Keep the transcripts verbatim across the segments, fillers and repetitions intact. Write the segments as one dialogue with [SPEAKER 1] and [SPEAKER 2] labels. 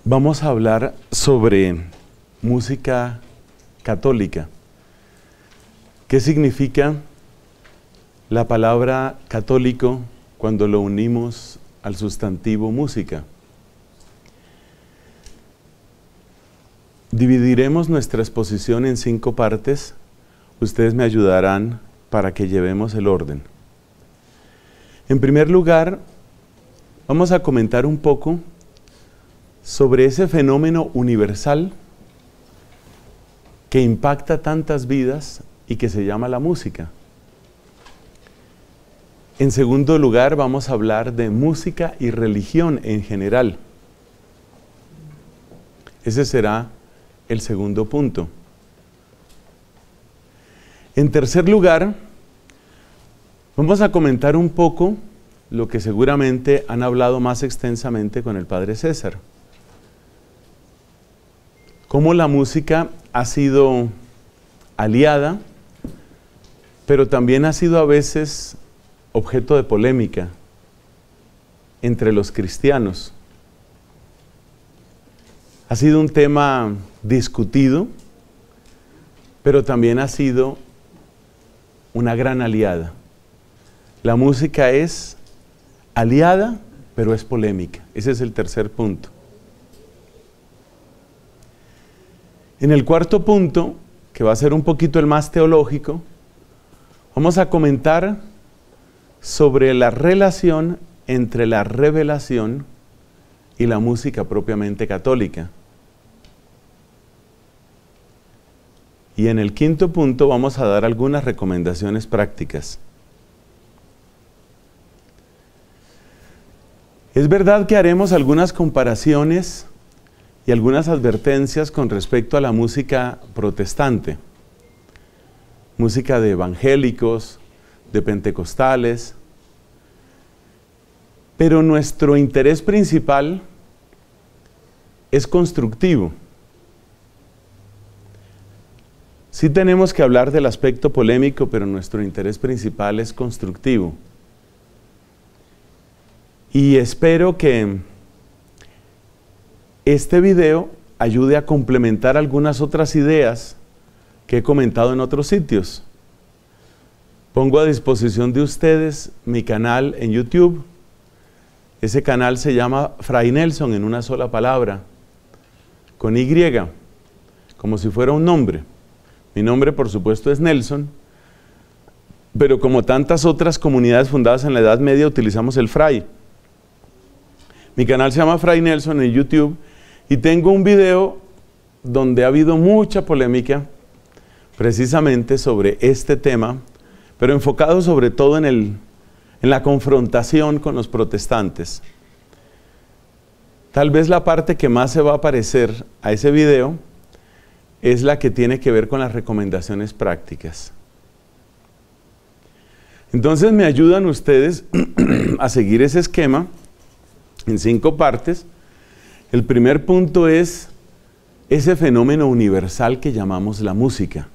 [SPEAKER 1] Vamos a hablar sobre música católica. ¿Qué significa la palabra católico cuando lo unimos al sustantivo música? Dividiremos nuestra exposición en cinco partes. Ustedes me ayudarán para que llevemos el orden. En primer lugar, vamos a comentar un poco sobre ese fenómeno universal que impacta tantas vidas y que se llama la música. En segundo lugar, vamos a hablar de música y religión en general. Ese será el segundo punto. En tercer lugar, vamos a comentar un poco lo que seguramente han hablado más extensamente con el Padre César. Cómo la música ha sido aliada, pero también ha sido a veces objeto de polémica entre los cristianos. Ha sido un tema discutido, pero también ha sido una gran aliada. La música es aliada, pero es polémica. Ese es el tercer punto. En el cuarto punto, que va a ser un poquito el más teológico, vamos a comentar sobre la relación entre la revelación y la música propiamente católica. Y en el quinto punto vamos a dar algunas recomendaciones prácticas. Es verdad que haremos algunas comparaciones y algunas advertencias con respecto a la música protestante, música de evangélicos, de pentecostales, pero nuestro interés principal es constructivo. Sí tenemos que hablar del aspecto polémico, pero nuestro interés principal es constructivo. Y espero que este video ayude a complementar algunas otras ideas que he comentado en otros sitios. Pongo a disposición de ustedes mi canal en YouTube. Ese canal se llama Fray Nelson, en una sola palabra, con Y, como si fuera un nombre. Mi nombre, por supuesto, es Nelson, pero como tantas otras comunidades fundadas en la Edad Media, utilizamos el Fray. Mi canal se llama Fray Nelson en YouTube y tengo un video donde ha habido mucha polémica precisamente sobre este tema, pero enfocado sobre todo en, el, en la confrontación con los protestantes. Tal vez la parte que más se va a parecer a ese video es la que tiene que ver con las recomendaciones prácticas. Entonces me ayudan ustedes a seguir ese esquema en cinco partes. El primer punto es ese fenómeno universal que llamamos la música.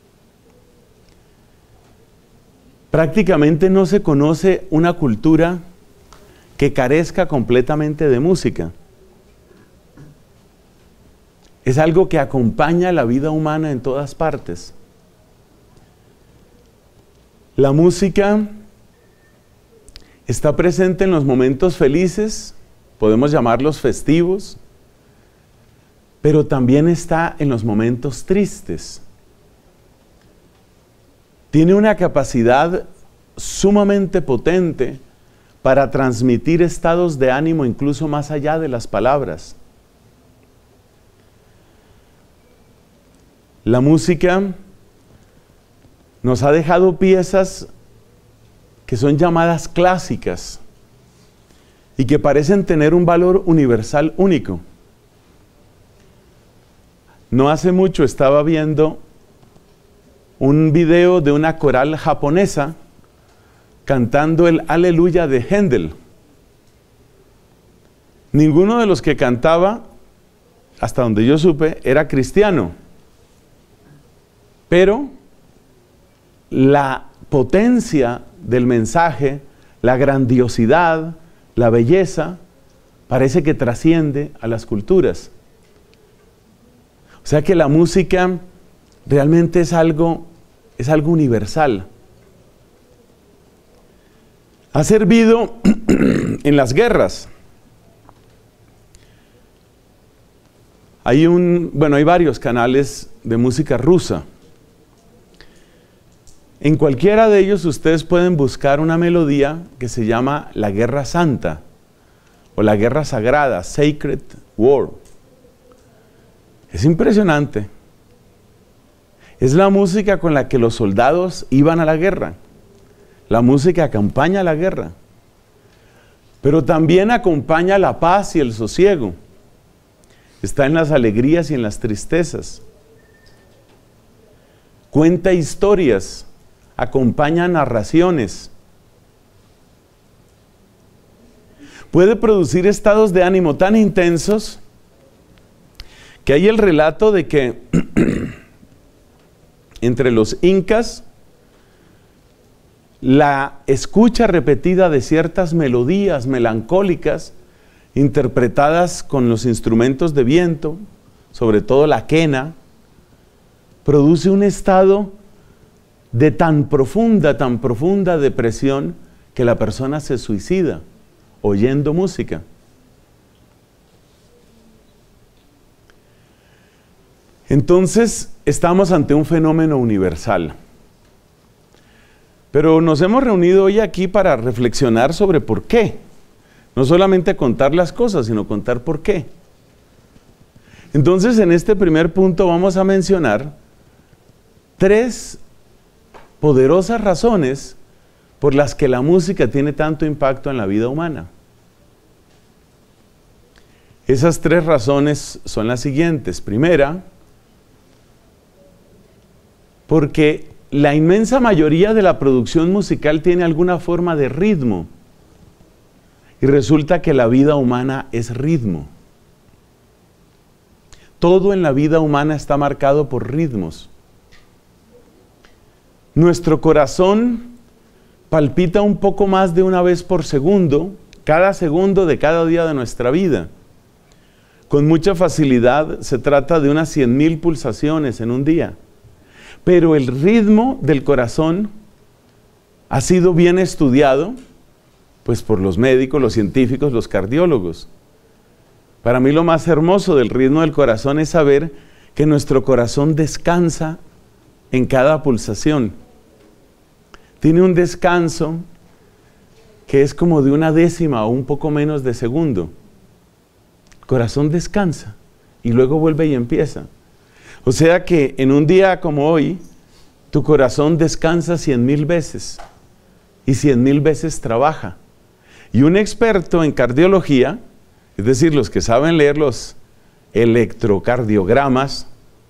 [SPEAKER 1] Prácticamente no se conoce una cultura que carezca completamente de música. Es algo que acompaña la vida humana en todas partes. La música está presente en los momentos felices, podemos llamarlos festivos, pero también está en los momentos tristes. Tiene una capacidad sumamente potente para transmitir estados de ánimo incluso más allá de las palabras. La música nos ha dejado piezas que son llamadas clásicas y que parecen tener un valor universal único. No hace mucho estaba viendo un video de una coral japonesa cantando el Aleluya de Händel. Ninguno de los que cantaba, hasta donde yo supe, era cristiano. Pero la potencia del mensaje, la grandiosidad, la belleza, parece que trasciende a las culturas. O sea que la música realmente es algo, es algo universal. Ha servido en las guerras. Hay un, bueno, hay varios canales de música rusa. En cualquiera de ellos ustedes pueden buscar una melodía que se llama la Guerra Santa o la Guerra Sagrada, Sacred War. Es impresionante. Es la música con la que los soldados iban a la guerra. La música acompaña a la guerra. Pero también acompaña la paz y el sosiego. Está en las alegrías y en las tristezas. Cuenta historias, acompaña narraciones. Puede producir estados de ánimo tan intensos que hay el relato de que entre los incas la escucha repetida de ciertas melodías melancólicas interpretadas con los instrumentos de viento, sobre todo la quena, produce un estado de tan profunda, tan profunda depresión que la persona se suicida oyendo música. Entonces, estamos ante un fenómeno universal. Pero nos hemos reunido hoy aquí para reflexionar sobre por qué. No solamente contar las cosas, sino contar por qué. Entonces, en este primer punto vamos a mencionar tres poderosas razones por las que la música tiene tanto impacto en la vida humana. Esas tres razones son las siguientes. Primera, porque la inmensa mayoría de la producción musical tiene alguna forma de ritmo. Y resulta que la vida humana es ritmo. Todo en la vida humana está marcado por ritmos. Nuestro corazón palpita un poco más de una vez por segundo, cada segundo de cada día de nuestra vida. Con mucha facilidad se trata de unas cien mil pulsaciones en un día. Pero el ritmo del corazón ha sido bien estudiado, pues por los médicos, los científicos, los cardiólogos. Para mí lo más hermoso del ritmo del corazón es saber que nuestro corazón descansa en cada pulsación. Tiene un descanso que es como de una décima o un poco menos de segundo. El corazón descansa y luego vuelve y empieza. O sea que en un día como hoy, tu corazón descansa cien mil veces y cien mil veces trabaja. Y un experto en cardiología, es decir, los que saben leer los electrocardiogramas,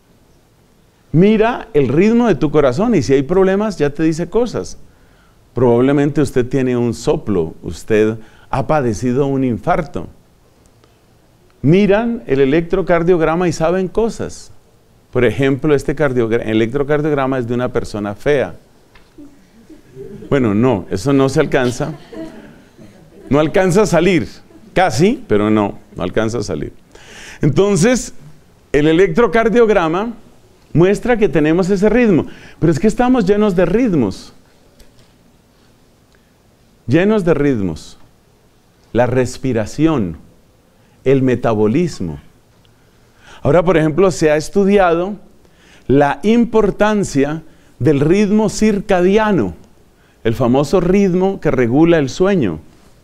[SPEAKER 1] mira el ritmo de tu corazón y si hay problemas ya te dice cosas. Probablemente usted tiene un soplo, usted ha padecido un infarto. Miran el electrocardiograma y saben cosas. Por ejemplo, este electrocardiograma es de una persona fea. Bueno, no, eso no se alcanza. No alcanza a salir. Casi, pero no, no alcanza a salir. Entonces, el electrocardiograma muestra que tenemos ese ritmo. Pero es que estamos llenos de ritmos. Llenos de ritmos. La respiración, el metabolismo. Ahora, por ejemplo, se ha estudiado la importancia del ritmo circadiano, el famoso ritmo que regula el sueño.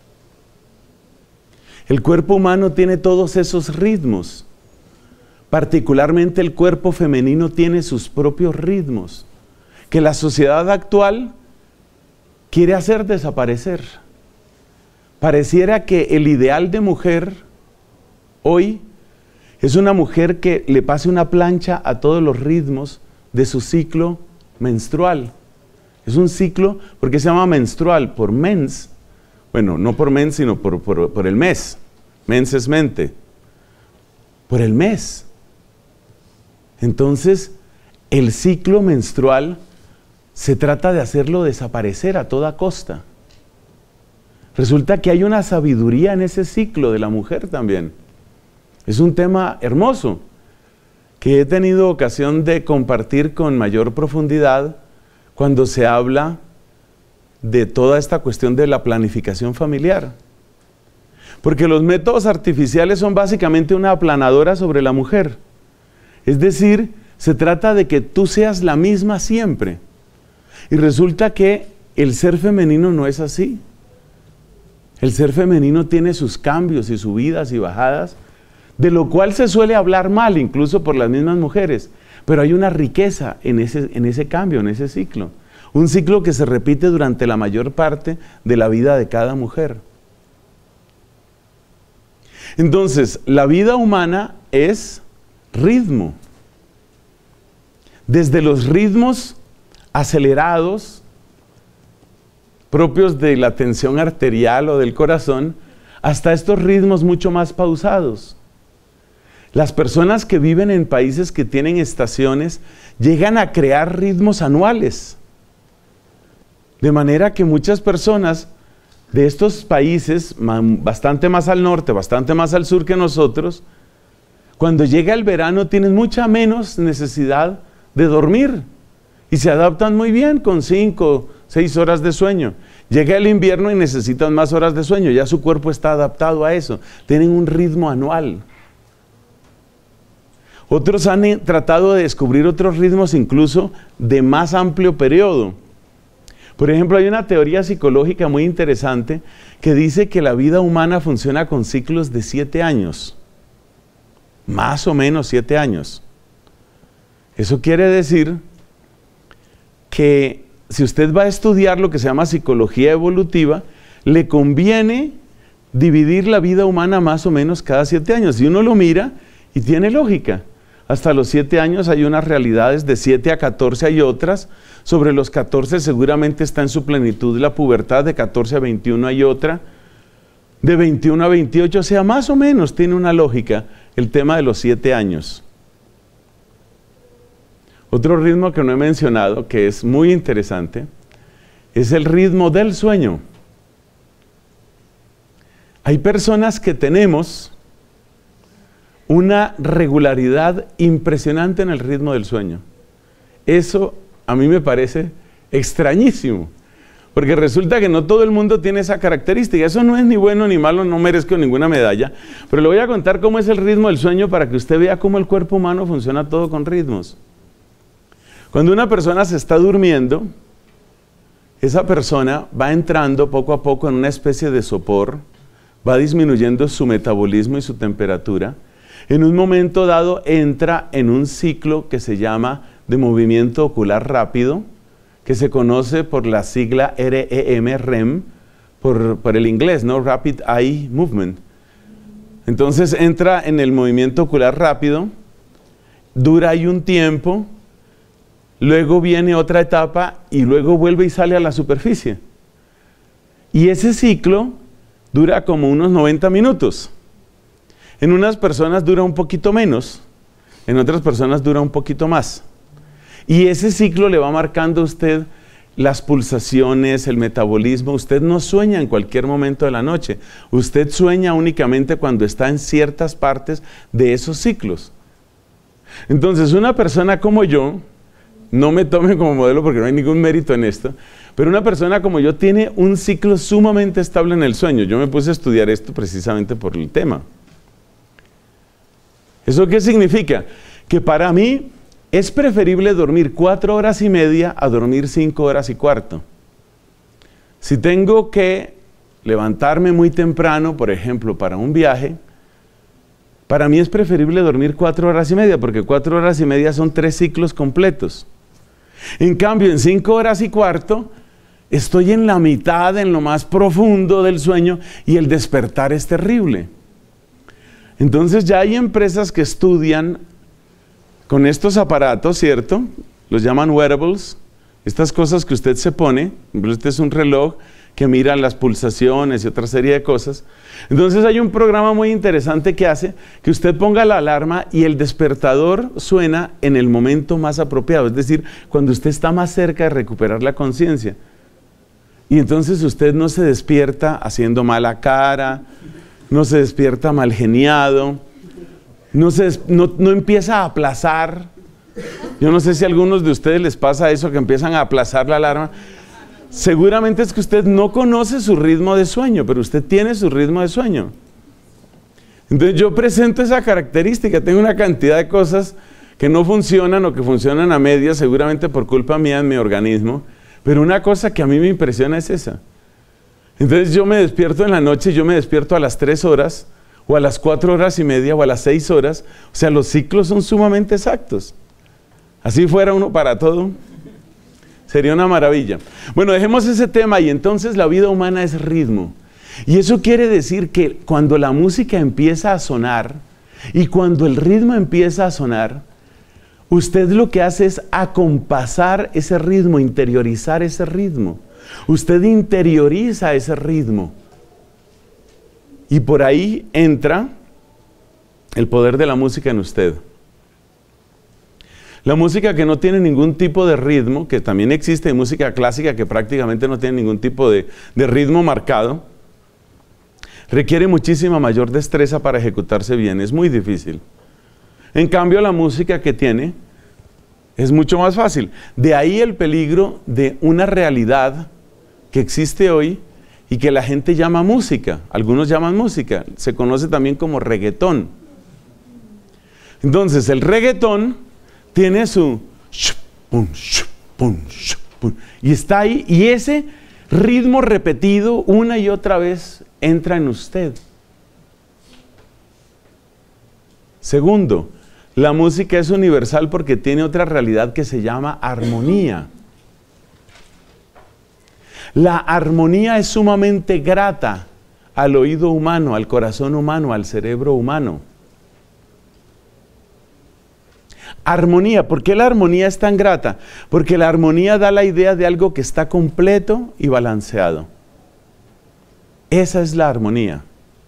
[SPEAKER 1] El cuerpo humano tiene todos esos ritmos. Particularmente el cuerpo femenino tiene sus propios ritmos, que la sociedad actual quiere hacer desaparecer. Pareciera que el ideal de mujer hoy es una mujer que le pase una plancha a todos los ritmos de su ciclo menstrual. Es un ciclo, ¿por qué se llama menstrual? Por mens. Bueno, no por mens, sino por, por, por el mes. Mens es mente. Por el mes. Entonces, el ciclo menstrual se trata de hacerlo desaparecer a toda costa. resulta que hay una sabiduría en ese ciclo de la mujer también. Es un tema hermoso que he tenido ocasión de compartir con mayor profundidad cuando se habla de toda esta cuestión de la planificación familiar. Porque los métodos artificiales son básicamente una aplanadora sobre la mujer. Es decir, se trata de que tú seas la misma siempre. Y resulta que el ser femenino no es así. El ser femenino tiene sus cambios y subidas y bajadas, de lo cual se suele hablar mal, incluso por las mismas mujeres. Pero hay una riqueza en ese, en ese cambio, en ese ciclo. Un ciclo que se repite durante la mayor parte de la vida de cada mujer. Entonces, la vida humana es ritmo. Desde los ritmos acelerados, propios de la tensión arterial o del corazón, hasta estos ritmos mucho más pausados. Las personas que viven en países que tienen estaciones llegan a crear ritmos anuales. De manera que muchas personas de estos países, bastante más al norte, bastante más al sur que nosotros, cuando llega el verano tienen mucha menos necesidad de dormir y se adaptan muy bien con cinco, seis horas de sueño. Llega el invierno y necesitan más horas de sueño, ya su cuerpo está adaptado a eso, tienen un ritmo anual. Otros han tratado de descubrir otros ritmos incluso de más amplio periodo. Por ejemplo, hay una teoría psicológica muy interesante que dice que la vida humana funciona con ciclos de siete años. Más o menos siete años. Eso quiere decir que si usted va a estudiar lo que se llama psicología evolutiva, le conviene dividir la vida humana más o menos cada siete años. Y uno lo mira y tiene lógica. Hasta los siete años hay unas realidades, de siete a catorce hay otras. Sobre los catorce seguramente está en su plenitud la pubertad, de catorce a veintiuno hay otra. De veintiuno a veintiocho, o sea, más o menos tiene una lógica el tema de los siete años. Otro ritmo que no he mencionado, que es muy interesante, es el ritmo del sueño. Hay personas que tenemos una regularidad impresionante en el ritmo del sueño. Eso a mí me parece extrañísimo, porque resulta que no todo el mundo tiene esa característica. Eso no es ni bueno ni malo, no merezco ninguna medalla, pero le voy a contar cómo es el ritmo del sueño para que usted vea cómo el cuerpo humano funciona todo con ritmos. Cuando una persona se está durmiendo, esa persona va entrando poco a poco en una especie de sopor, va disminuyendo su metabolismo y su temperatura. En un momento dado entra en un ciclo que se llama de movimiento ocular rápido, que se conoce por la sigla R E M, R E M, por, por el inglés, ¿no? Rapid Eye Movement. Entonces entra en el movimiento ocular rápido, dura ahí un tiempo, luego viene otra etapa y luego vuelve y sale a la superficie. Y ese ciclo dura como unos noventa minutos. En unas personas dura un poquito menos, en otras personas dura un poquito más. Y ese ciclo le va marcando a usted las pulsaciones, el metabolismo. Usted no sueña en cualquier momento de la noche. Usted sueña únicamente cuando está en ciertas partes de esos ciclos. Entonces, una persona como yo, no me tome como modelo porque no hay ningún mérito en esto, pero una persona como yo tiene un ciclo sumamente estable en el sueño. Yo me puse a estudiar esto precisamente por el tema. ¿Eso qué significa? Que para mí es preferible dormir cuatro horas y media a dormir cinco horas y cuarto. Si tengo que levantarme muy temprano, por ejemplo, para un viaje, para mí es preferible dormir cuatro horas y media, porque cuatro horas y media son tres ciclos completos. En cambio, en cinco horas y cuarto, estoy en la mitad, en lo más profundo del sueño, y el despertar es terrible. Entonces ya hay empresas que estudian con estos aparatos, ¿cierto? Los llaman wearables, estas cosas que usted se pone. Este es un reloj que mira las pulsaciones y otra serie de cosas. Entonces hay un programa muy interesante que hace que usted ponga la alarma y el despertador suena en el momento más apropiado, es decir, cuando usted está más cerca de recuperar la conciencia. Y entonces usted no se despierta haciendo mala cara, no se despierta mal geniado, no, se, no, no empieza a aplazar. Yo no sé si a algunos de ustedes les pasa eso, que empiezan a aplazar la alarma. Seguramente es que usted no conoce su ritmo de sueño, pero usted tiene su ritmo de sueño. Entonces yo presento esa característica. Tengo una cantidad de cosas que no funcionan o que funcionan a medias, seguramente por culpa mía en mi organismo. Pero una cosa que a mí me impresiona es esa. Entonces yo me despierto en la noche, yo me despierto a las tres horas, o a las cuatro horas y media, o a las seis horas. O sea, los ciclos son sumamente exactos. Así fuera uno para todo, sería una maravilla. Bueno, dejemos ese tema, y entonces la vida humana es ritmo. Y eso quiere decir que cuando la música empieza a sonar, y cuando el ritmo empieza a sonar, usted lo que hace es acompasar ese ritmo, interiorizar ese ritmo. Usted interioriza ese ritmo. Y por ahí entra el poder de la música en usted. La música que no tiene ningún tipo de ritmo, que también existe música clásica que prácticamente no tiene ningún tipo de, de ritmo marcado, requiere muchísima mayor destreza para ejecutarse bien, es muy difícil. En cambio, la música que tiene es mucho más fácil. De ahí el peligro de una realidad que existe hoy y que la gente llama música. Algunos llaman música, se conoce también como reggaetón. Entonces, el reggaetón tiene su y está ahí, y ese ritmo repetido una y otra vez entra en usted. Segundo, la música es universal porque tiene otra realidad que se llama armonía. La armonía es sumamente grata al oído humano, al corazón humano, al cerebro humano. Armonía, ¿por qué la armonía es tan grata? Porque la armonía da la idea de algo que está completo y balanceado. Esa es la armonía.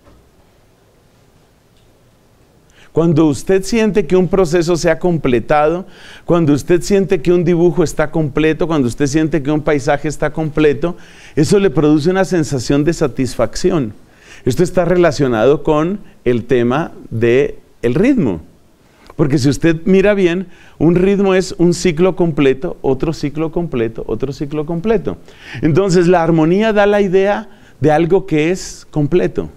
[SPEAKER 1] Cuando usted siente que un proceso se ha completado, cuando usted siente que un dibujo está completo, cuando usted siente que un paisaje está completo, eso le produce una sensación de satisfacción. Esto está relacionado con el tema del ritmo. Porque si usted mira bien, un ritmo es un ciclo completo, otro ciclo completo, otro ciclo completo. Entonces la armonía da la idea de algo que es completo.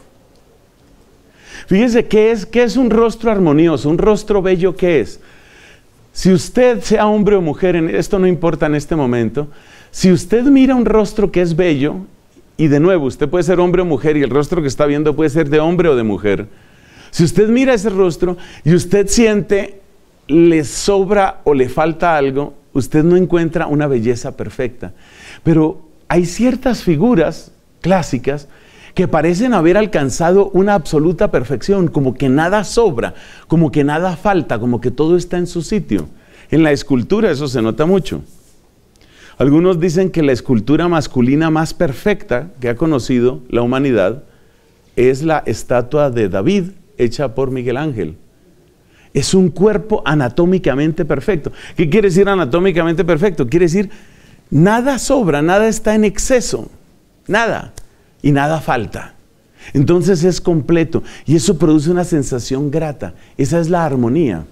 [SPEAKER 1] Fíjese, ¿qué es, qué es un rostro armonioso? Un rostro bello, ¿qué es? Si usted, sea hombre o mujer, esto no importa en este momento, si usted mira un rostro que es bello, y de nuevo, usted puede ser hombre o mujer, y el rostro que está viendo puede ser de hombre o de mujer. Si usted mira ese rostro y usted siente le sobra o le falta algo, usted no encuentra una belleza perfecta. Pero hay ciertas figuras clásicas que parecen haber alcanzado una absoluta perfección, como que nada sobra, como que nada falta, como que todo está en su sitio. En la escultura eso se nota mucho. Algunos dicen que la escultura masculina más perfecta que ha conocido la humanidad es la estatua de David, hecha por Miguel Ángel. Es un cuerpo anatómicamente perfecto. ¿Qué quiere decir anatómicamente perfecto? Quiere decir nada sobra, nada está en exceso, nada, y nada falta. Entonces es completo, y eso produce una sensación grata. Esa es la armonía.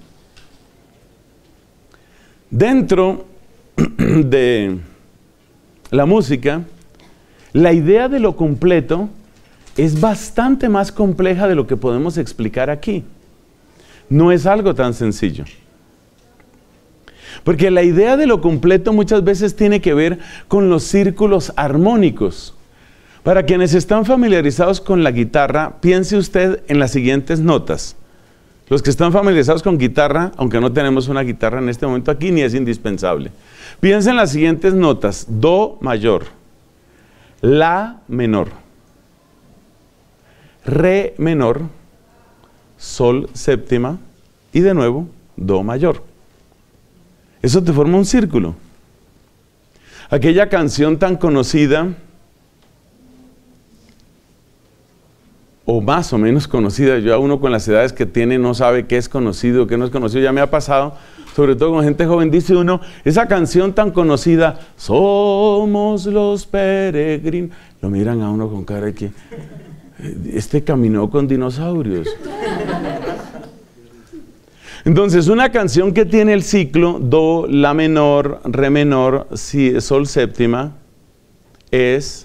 [SPEAKER 1] Dentro de la música, la idea de lo completo es bastante más compleja de lo que podemos explicar aquí. No es algo tan sencillo. Porque la idea de lo completo muchas veces tiene que ver con los círculos armónicos. Para quienes están familiarizados con la guitarra, piense usted en las siguientes notas. Los que están familiarizados con guitarra, aunque no tenemos una guitarra en este momento aquí, ni es indispensable. Piensen en las siguientes notas: Do mayor, La menor, Re menor, Sol séptima y de nuevo Do mayor. Eso te forma un círculo. Aquella canción tan conocida, o más o menos conocida, yo a uno con las edades que tiene no sabe qué es conocido, qué no es conocido, ya me ha pasado, sobre todo con gente joven, dice uno, esa canción tan conocida, somos los peregrinos, lo miran a uno con cara de que este caminó con dinosaurios. Entonces, una canción que tiene el ciclo do, la menor, re menor, si, sol séptima, es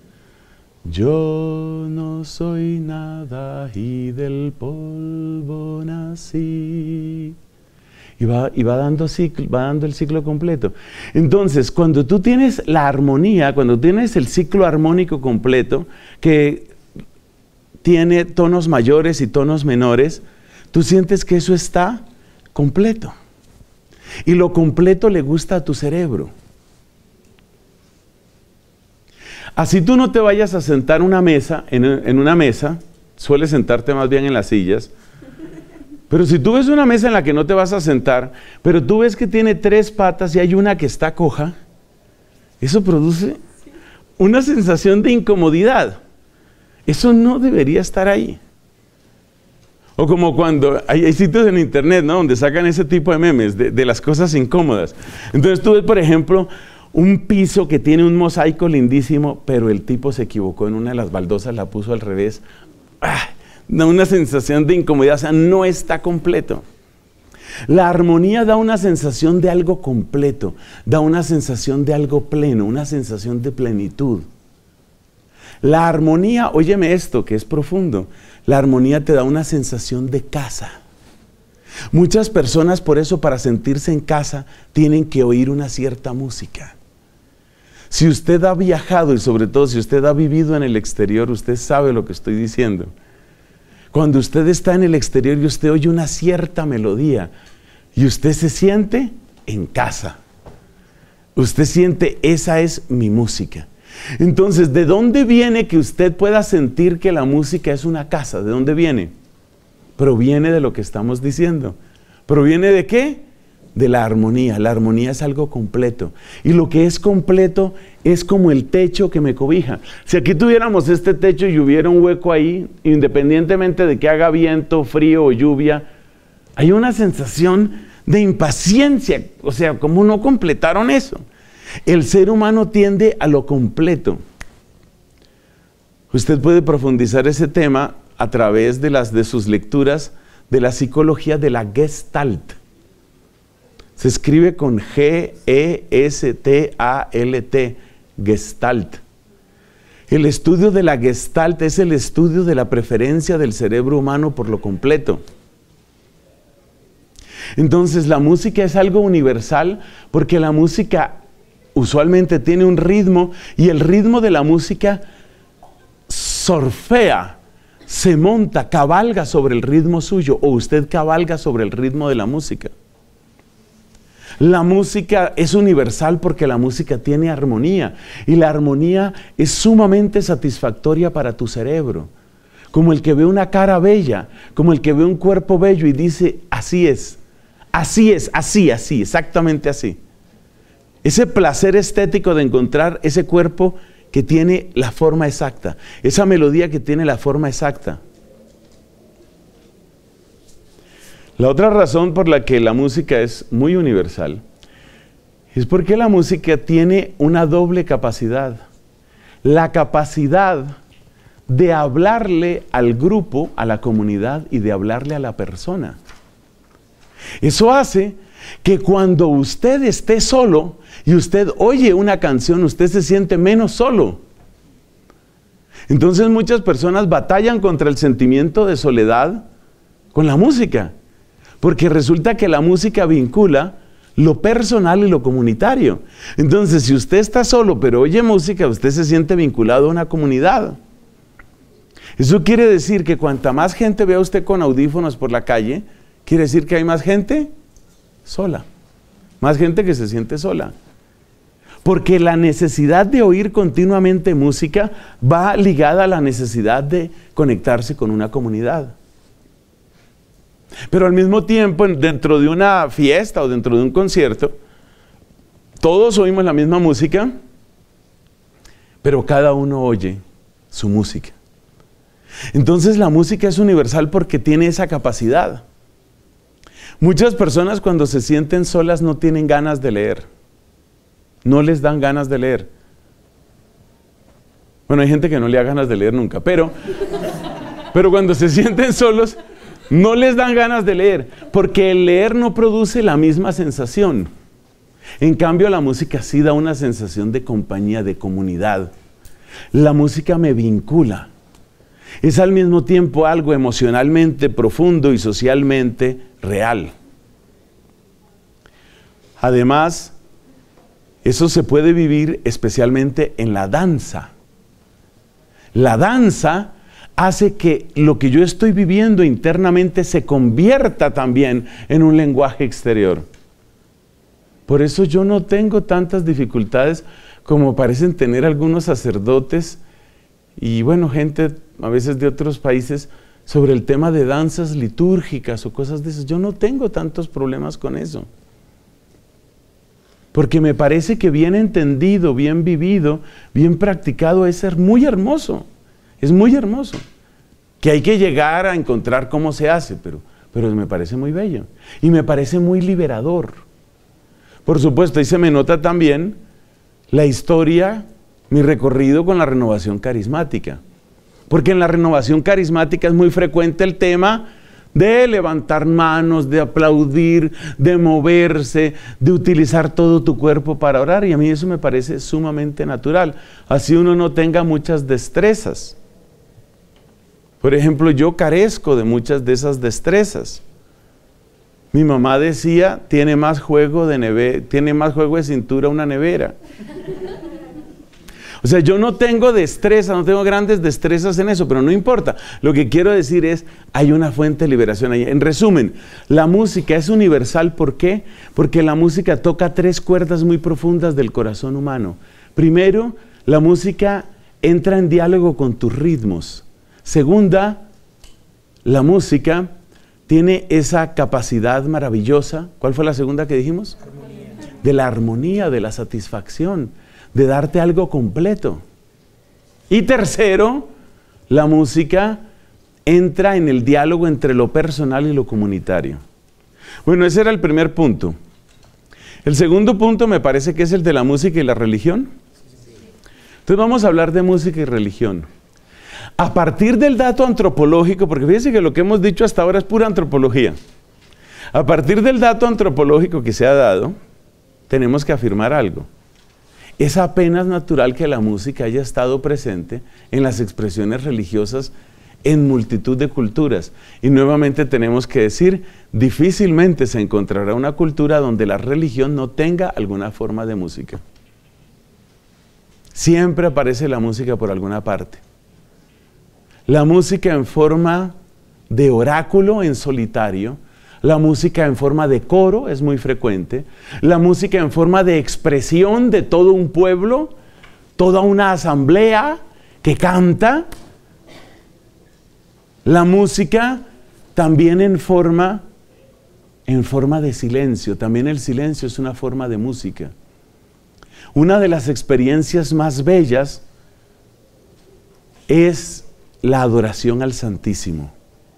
[SPEAKER 1] yo no soy nada y del polvo nací. Y va, y va, dando ciclo, va dando el ciclo completo. Entonces, cuando tú tienes la armonía, cuando tienes el ciclo armónico completo, que tiene tonos mayores y tonos menores, tú sientes que eso está completo. Y lo completo le gusta a tu cerebro. Así tú no te vayas a sentar una mesa, en, en una mesa, sueles sentarte más bien en las sillas, pero si tú ves una mesa en la que no te vas a sentar, pero tú ves que tiene tres patas y hay una que está coja, eso produce una sensación de incomodidad. Eso no debería estar ahí. O como cuando hay, hay sitios en internet, ¿no?, donde sacan ese tipo de memes de, de las cosas incómodas. Entonces tú ves, por ejemplo, un piso que tiene un mosaico lindísimo, pero el tipo se equivocó en una de las baldosas, la puso al revés. ¡Ah! Da una sensación de incomodidad, o sea, no está completo. La armonía da una sensación de algo completo, da una sensación de algo pleno, una sensación de plenitud. La armonía, óyeme esto que es profundo, la armonía te da una sensación de casa. Muchas personas por eso, para sentirse en casa, tienen que oír una cierta música. Si usted ha viajado y sobre todo si usted ha vivido en el exterior, usted sabe lo que estoy diciendo. Cuando usted está en el exterior y usted oye una cierta melodía y usted se siente en casa. Usted siente, esa es mi música. Entonces, ¿de dónde viene que usted pueda sentir que la música es una casa? ¿De dónde viene? Proviene de lo que estamos diciendo. ¿Proviene de qué? De la armonía. La armonía es algo completo. Y lo que es completo es como el techo que me cobija. Si aquí tuviéramos este techo y hubiera un hueco ahí, independientemente de que haga viento, frío o lluvia, hay una sensación de impaciencia. O sea, ¿cómo no completaron eso? El ser humano tiende a lo completo. Usted puede profundizar ese tema a través de, las, de sus lecturas de la psicología de la Gestalt. Se escribe con G E S T A L T, Gestalt. El estudio de la Gestalt es el estudio de la preferencia del cerebro humano por lo completo. Entonces, la música es algo universal porque la música usualmente tiene un ritmo y el ritmo de la música surfea, se monta, cabalga sobre el ritmo suyo o usted cabalga sobre el ritmo de la música. La música es universal porque la música tiene armonía y la armonía es sumamente satisfactoria para tu cerebro. Como el que ve una cara bella, como el que ve un cuerpo bello y dice, así es, así es, así, así, exactamente así. Ese placer estético de encontrar ese cuerpo que tiene la forma exacta, esa melodía que tiene la forma exacta. La otra razón por la que la música es muy universal es porque la música tiene una doble capacidad. La capacidad de hablarle al grupo, a la comunidad y de hablarle a la persona. Eso hace que cuando usted esté solo y usted oye una canción, usted se siente menos solo. Entonces muchas personas batallan contra el sentimiento de soledad con la música, porque resulta que la música vincula lo personal y lo comunitario. Entonces, si usted está solo pero oye música, usted se siente vinculado a una comunidad. Eso quiere decir que cuanta más gente vea usted con audífonos por la calle, quiere decir que hay más gente sola, más gente que se siente sola. Porque la necesidad de oír continuamente música va ligada a la necesidad de conectarse con una comunidad. Pero al mismo tiempo, dentro de una fiesta o dentro de un concierto, todos oímos la misma música, pero cada uno oye su música. Entonces la música es universal porque tiene esa capacidad. Muchas personas cuando se sienten solas no tienen ganas de leer. No les dan ganas de leer. Bueno, hay gente que no le da ganas de leer nunca, pero, pero cuando se sienten solos, no les dan ganas de leer, porque el leer no produce la misma sensación. En cambio, la música sí da una sensación de compañía, de comunidad. La música me vincula. Es al mismo tiempo algo emocionalmente profundo y socialmente real. Además, eso se puede vivir especialmente en la danza. La danza hace que lo que yo estoy viviendo internamente se convierta también en un lenguaje exterior. Por eso yo no tengo tantas dificultades como parecen tener algunos sacerdotes y bueno, gente a veces de otros países sobre el tema de danzas litúrgicas o cosas de esas. Yo no tengo tantos problemas con eso. Porque me parece que bien entendido, bien vivido, bien practicado es ser muy hermoso. Es muy hermoso. Que hay que llegar a encontrar cómo se hace, pero, pero me parece muy bello. Y me parece muy liberador. Por supuesto, ahí se me nota también la historia, mi recorrido con la renovación carismática. Porque en la renovación carismática es muy frecuente el tema de levantar manos, de aplaudir, de moverse, de utilizar todo tu cuerpo para orar. Y a mí eso me parece sumamente natural. Así uno no tenga muchas destrezas. Por ejemplo, yo carezco de muchas de esas destrezas. Mi mamá decía, tiene más juego de neve- tiene más juego de cintura una nevera. O sea, yo no tengo destreza, no tengo grandes destrezas en eso, pero no importa. Lo que quiero decir es, hay una fuente de liberación ahí. En resumen, la música es universal. ¿Por qué? Porque la música toca tres cuerdas muy profundas del corazón humano. Primero, la música entra en diálogo con tus ritmos. Segunda, la música tiene esa capacidad maravillosa. ¿Cuál fue la segunda que dijimos? Armonía. De la armonía, de la satisfacción, de darte algo completo. Y tercero, la música entra en el diálogo entre lo personal y lo comunitario. Bueno, ese era el primer punto. El segundo punto me parece que es el de la música y la religión. Entonces vamos a hablar de música y religión. A partir del dato antropológico, porque fíjense que lo que hemos dicho hasta ahora es pura antropología. A partir del dato antropológico que se ha dado, tenemos que afirmar algo. Es apenas natural que la música haya estado presente en las expresiones religiosas en multitud de culturas. Y nuevamente tenemos que decir, difícilmente se encontrará una cultura donde la religión no tenga alguna forma de música. Siempre aparece la música por alguna parte. La música en forma de oráculo en solitario, la música en forma de coro es muy frecuente, la música en forma de expresión de todo un pueblo, toda una asamblea que canta, la música también en forma, en forma de silencio, también el silencio es una forma de música. Una de las experiencias más bellas es la adoración al Santísimo.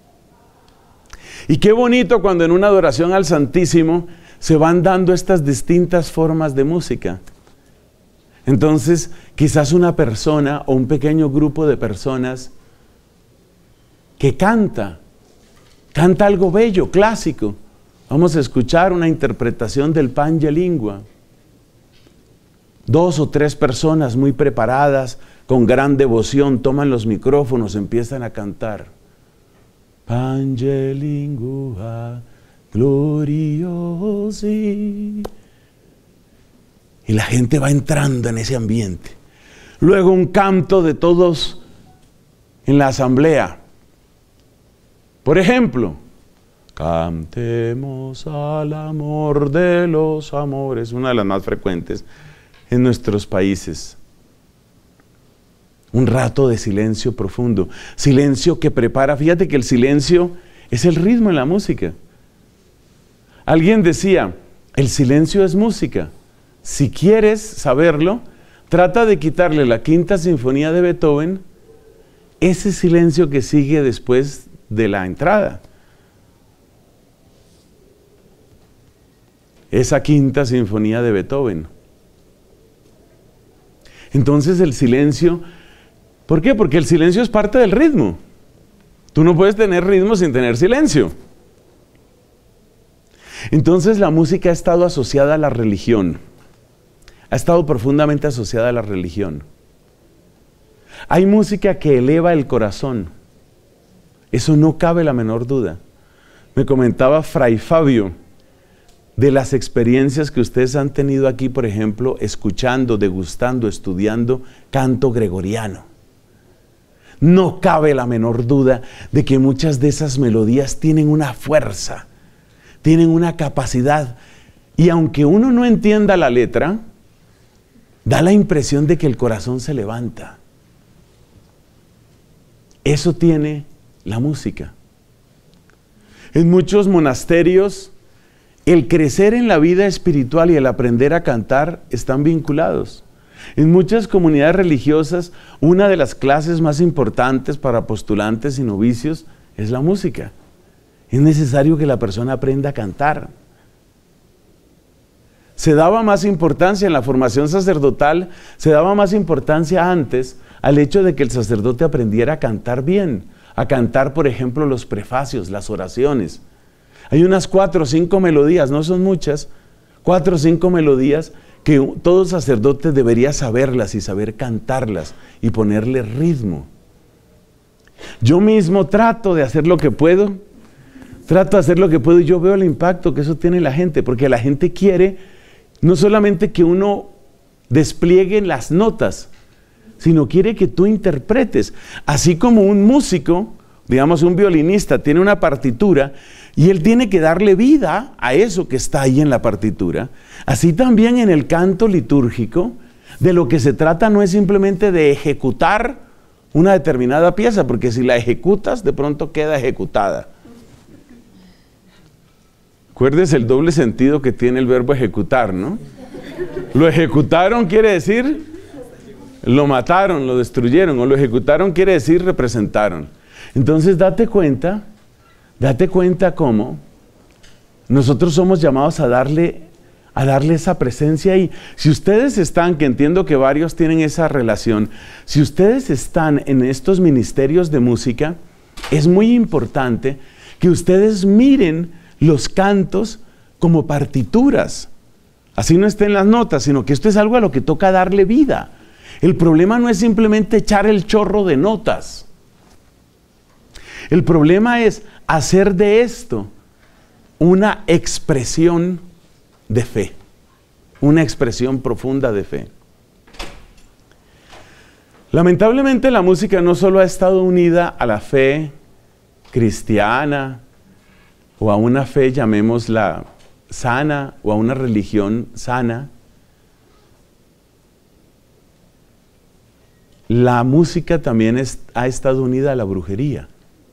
[SPEAKER 1] Y qué bonito cuando en una adoración al Santísimo se van dando estas distintas formas de música. Entonces, quizás una persona o un pequeño grupo de personas que canta, canta algo bello, clásico. Vamos a escuchar una interpretación del Pange Lingua. Dos o tres personas muy preparadas, con gran devoción, toman los micrófonos, empiezan a cantar. Pange Lingua gloriosi. Y la gente va entrando en ese ambiente. Luego un canto de todos en la asamblea. Por ejemplo, cantemos al amor de los amores, una de las más frecuentes en nuestros países. Un rato de silencio profundo, silencio que prepara. Fíjate que el silencio es el ritmo en la música. Alguien decía, el silencio es música. Si quieres saberlo, trata de quitarle la quinta sinfonía de Beethoven, ese silencio que sigue después de la entrada. esa quinta sinfonía de Beethoven. Entonces el silencio, ¿por qué? Porque el silencio es parte del ritmo. Tú no puedes tener ritmo sin tener silencio. Entonces la música ha estado asociada a la religión. Ha estado profundamente asociada a la religión. Hay música que eleva el corazón. Eso no cabe la menor duda. Me comentaba Fray Fabio de las experiencias que ustedes han tenido aquí, por ejemplo, escuchando, degustando, estudiando canto gregoriano. No cabe la menor duda de que muchas de esas melodías tienen una fuerza, tienen una capacidad, y aunque uno no entienda la letra, da la impresión de que el corazón se levanta. Eso tiene la música. En muchos monasterios, el crecer en la vida espiritual y el aprender a cantar están vinculados. En muchas comunidades religiosas, una de las clases más importantes para postulantes y novicios es la música. Es necesario que la persona aprenda a cantar. Se daba más importancia en la formación sacerdotal, se daba más importancia antes al hecho de que el sacerdote aprendiera a cantar bien, a cantar, por ejemplo, los prefacios, las oraciones. Hay unas cuatro o cinco melodías, no son muchas, cuatro o cinco melodías que todo sacerdote debería saberlas y saber cantarlas y ponerle ritmo. Yo mismo trato de hacer lo que puedo, trato de hacer lo que puedo y yo veo el impacto que eso tiene en la gente, porque la gente quiere no solamente que uno despliegue las notas, sino quiere que tú interpretes. Así como un músico, digamos un violinista, tiene una partitura y él tiene que darle vida a eso que está ahí en la partitura. Así también en el canto litúrgico, de lo que se trata no es simplemente de ejecutar una determinada pieza, porque si la ejecutas, de pronto queda ejecutada. Acuérdese el doble sentido que tiene el verbo ejecutar, ¿no? Lo ejecutaron quiere decir, lo mataron, lo destruyeron, o lo ejecutaron quiere decir representaron. Entonces date cuenta, date cuenta cómo nosotros somos llamados a darle, a darle esa presencia ahí. Si ustedes están, que entiendo que varios tienen esa relación, si ustedes están en estos ministerios de música, es muy importante que ustedes miren los cantos como partituras. Así no estén las notas, sino que esto es algo a lo que toca darle vida. El problema no es simplemente echar el chorro de notas. El problema es hacer de esto una expresión de fe, una expresión profunda de fe. Lamentablemente la música no solo ha estado unida a la fe cristiana o a una fe, llamémosla sana, o a una religión sana. La música también es, ha estado unida a la brujería.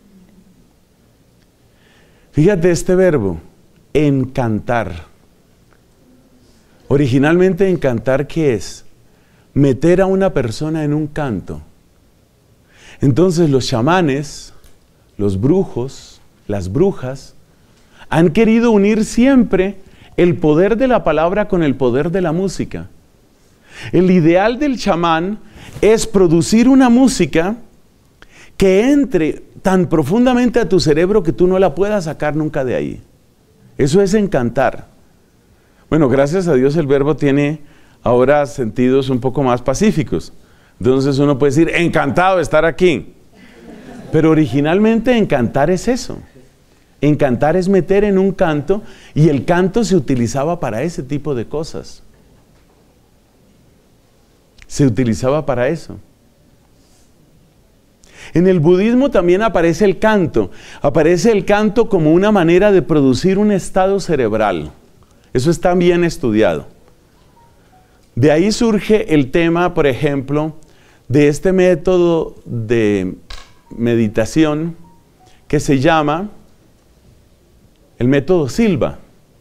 [SPEAKER 1] Fíjate este verbo, encantar. Originalmente encantar, ¿qué es? Meter a una persona en un canto. Entonces los chamanes, los brujos, las brujas, han querido unir siempre el poder de la palabra con el poder de la música. El ideal del chamán es producir una música que entre tan profundamente a tu cerebro que tú no la puedas sacar nunca de ahí. Eso es encantar. Bueno, gracias a Dios el verbo tiene ahora sentidos un poco más pacíficos. Entonces uno puede decir, encantado de estar aquí. Pero originalmente encantar es eso. Encantar es meter en un canto, y el canto se utilizaba para ese tipo de cosas. Se utilizaba para eso. En el budismo también aparece el canto. Aparece el canto como una manera de producir un estado cerebral. Eso está bien estudiado. De ahí surge el tema, por ejemplo, de este método de meditación que se llama el método Silva.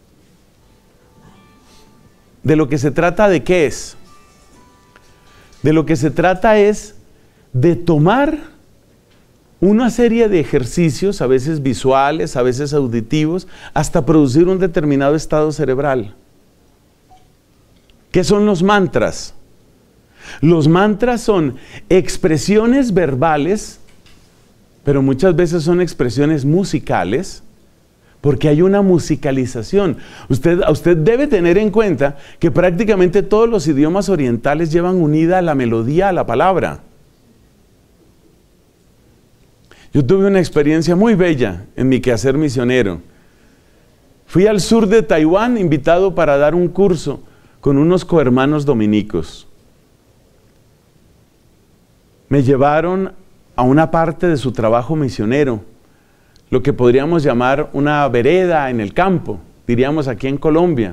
[SPEAKER 1] De lo que se trata, ¿de qué es? De lo que se trata es de tomar una serie de ejercicios, a veces visuales, a veces auditivos, hasta producir un determinado estado cerebral. ¿Qué son los mantras? Los mantras son expresiones verbales, pero muchas veces son expresiones musicales, porque hay una musicalización. Usted, usted debe tener en cuenta que prácticamente todos los idiomas orientales llevan unida la melodía a la palabra. Yo tuve una experiencia muy bella en mi quehacer misionero. Fui al sur de Taiwán invitado para dar un curso con unos cohermanos dominicos. Me llevaron a una parte de su trabajo misionero, lo que podríamos llamar una vereda en el campo, diríamos aquí en Colombia.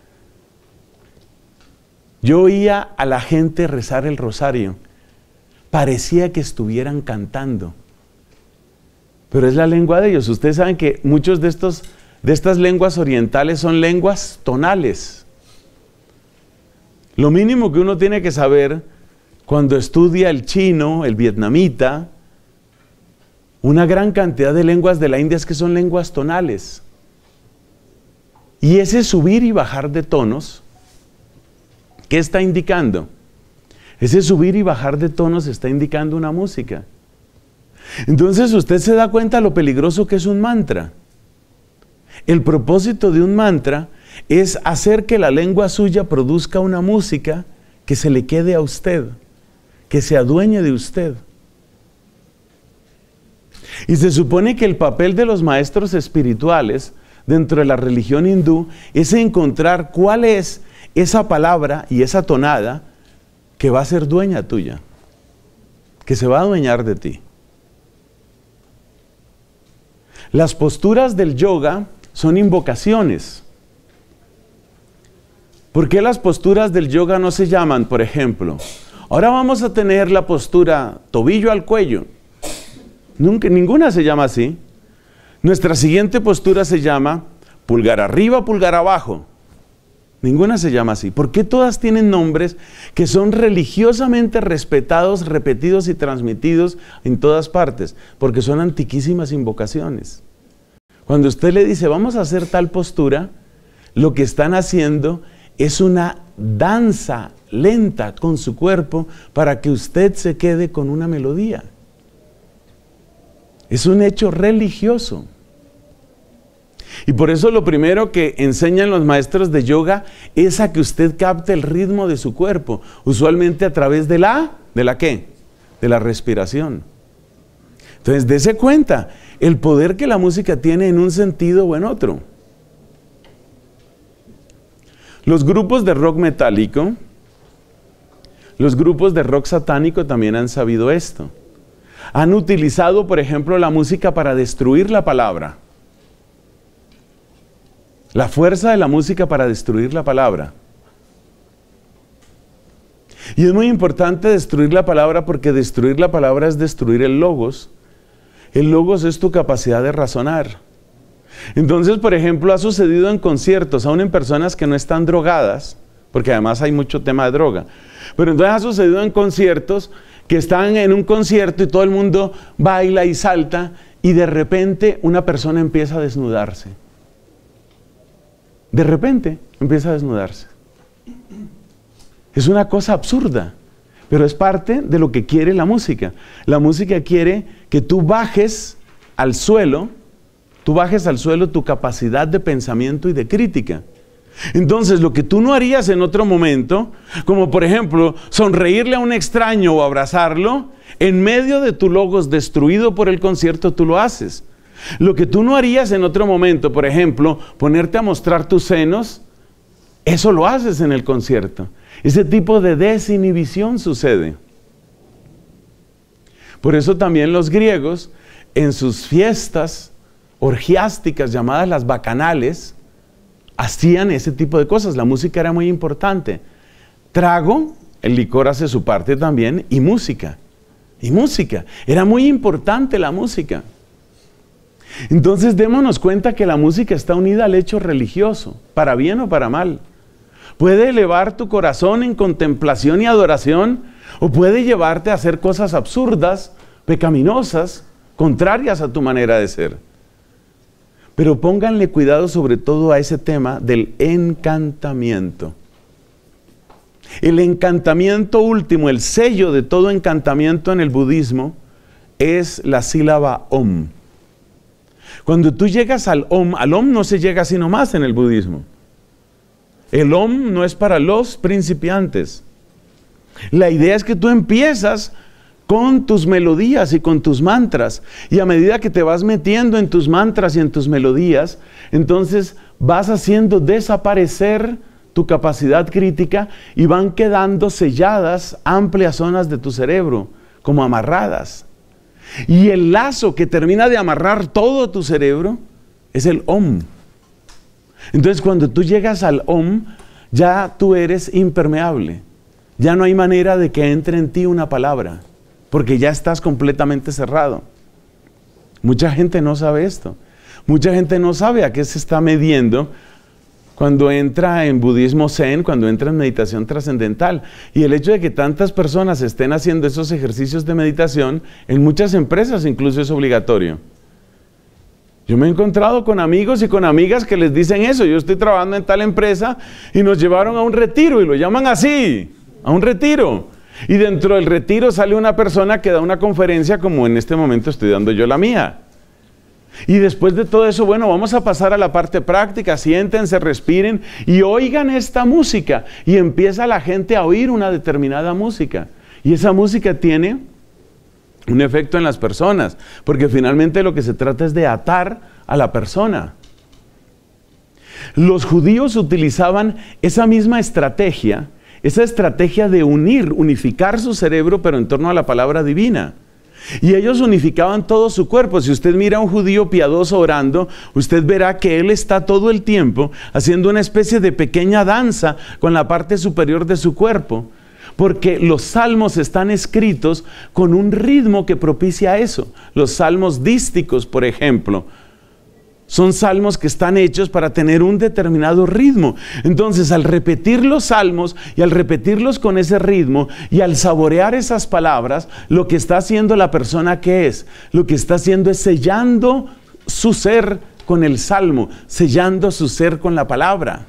[SPEAKER 1] Yo oía a la gente rezar el rosario, parecía que estuvieran cantando, pero es la lengua de ellos. Ustedes saben que muchos de estos, de estas lenguas orientales son lenguas tonales. Lo mínimo que uno tiene que saber cuando estudia el chino, el vietnamita, una gran cantidad de lenguas de la India es que son lenguas tonales. Y ese subir y bajar de tonos, ¿qué está indicando? Ese subir y bajar de tonos está indicando una música. Entonces usted se da cuenta lo peligroso que es un mantra. El propósito de un mantra es hacer que la lengua suya produzca una música que se le quede a usted, que se adueñe de usted. Y se supone que el papel de los maestros espirituales dentro de la religión hindú es encontrar cuál es esa palabra y esa tonada que va a ser dueña tuya, que se va a adueñar de ti. Las posturas del yoga son invocaciones. ¿Por qué las posturas del yoga no se llaman, por ejemplo, ahora vamos a tener la postura tobillo al cuello? Nunca, ninguna se llama así. Nuestra siguiente postura se llama pulgar arriba, pulgar abajo. Ninguna se llama así. ¿Por qué todas tienen nombres que son religiosamente respetados, repetidos y transmitidos en todas partes? Porque son antiquísimas invocaciones. Cuando usted le dice, vamos a hacer tal postura, lo que están haciendo es una danza lenta con su cuerpo para que usted se quede con una melodía. Es un hecho religioso. Y por eso lo primero que enseñan los maestros de yoga es a que usted capte el ritmo de su cuerpo, usualmente a través de la, ¿de la qué? De la respiración. Entonces, dése cuenta el poder que la música tiene en un sentido o en otro. Los grupos de rock metálico, los grupos de rock satánico también han sabido esto. Han utilizado, por ejemplo, la música para destruir la palabra. La fuerza de la música para destruir la palabra. Y es muy importante destruir la palabra porque destruir la palabra es destruir el logos. El logos es tu capacidad de razonar. Entonces, por ejemplo, ha sucedido en conciertos, aún en personas que no están drogadas, porque además hay mucho tema de droga, pero entonces ha sucedido en conciertos que están en un concierto y todo el mundo baila y salta y de repente una persona empieza a desnudarse. De repente empieza a desnudarse. Es una cosa absurda, pero es parte de lo que quiere la música. La música quiere que tú bajes al suelo, tú bajes al suelo tu capacidad de pensamiento y de crítica. Entonces, lo que tú no harías en otro momento, como por ejemplo, sonreírle a un extraño o abrazarlo, en medio de tu logos destruido por el concierto, tú lo haces. Lo que tú no harías en otro momento, por ejemplo, ponerte a mostrar tus senos, eso lo haces en el concierto. Ese tipo de desinhibición sucede. Por eso también los griegos, en sus fiestas orgiásticas llamadas las bacanales, hacían ese tipo de cosas. La música era muy importante. Trago, el licor hace su parte también, y música. Y música. Era muy importante la música. Entonces démonos cuenta que la música está unida al hecho religioso, para bien o para mal. Puede elevar tu corazón en contemplación y adoración, o puede llevarte a hacer cosas absurdas, pecaminosas, contrarias a tu manera de ser. Pero pónganle cuidado sobre todo a ese tema del encantamiento. El encantamiento último, el sello de todo encantamiento en el budismo es la sílaba Om. Cuando tú llegas al Om, al Om no se llega así nomás en el budismo. El Om no es para los principiantes. La idea es que tú empiezas con tus melodías y con tus mantras, y a medida que te vas metiendo en tus mantras y en tus melodías, entonces vas haciendo desaparecer tu capacidad crítica y van quedando selladas amplias zonas de tu cerebro, como amarradas. Y el lazo que termina de amarrar todo tu cerebro es el Om. Entonces cuando tú llegas al Om, ya tú eres impermeable. Ya no hay manera de que entre en ti una palabra, porque ya estás completamente cerrado. Mucha gente no sabe esto. Mucha gente no sabe a qué se está midiendo cuando entra en budismo zen, cuando entra en meditación trascendental. Y el hecho de que tantas personas estén haciendo esos ejercicios de meditación, en muchas empresas incluso es obligatorio. Yo me he encontrado con amigos y con amigas que les dicen eso. Yo estoy trabajando en tal empresa y nos llevaron a un retiro y lo llaman así, a un retiro. Y dentro del retiro sale una persona que da una conferencia como en este momento estoy dando yo la mía. Y después de todo eso, bueno, vamos a pasar a la parte práctica. Siéntense, respiren y oigan esta música. Y empieza la gente a oír una determinada música. Y esa música tiene un efecto en las personas, porque finalmente lo que se trata es de atar a la persona. Los judíos utilizaban esa misma estrategia, esa estrategia de unir, unificar su cerebro, pero en torno a la palabra divina. Y ellos unificaban todo su cuerpo. Si usted mira a un judío piadoso orando, usted verá que él está todo el tiempo haciendo una especie de pequeña danza con la parte superior de su cuerpo, porque los salmos están escritos con un ritmo que propicia eso. Los salmos dísticos, por ejemplo, son salmos que están hechos para tener un determinado ritmo. Entonces, al repetir los salmos y al repetirlos con ese ritmo y al saborear esas palabras, lo que está haciendo la persona, ¿qué es? Lo que está haciendo es sellando su ser con el salmo, sellando su ser con la palabra.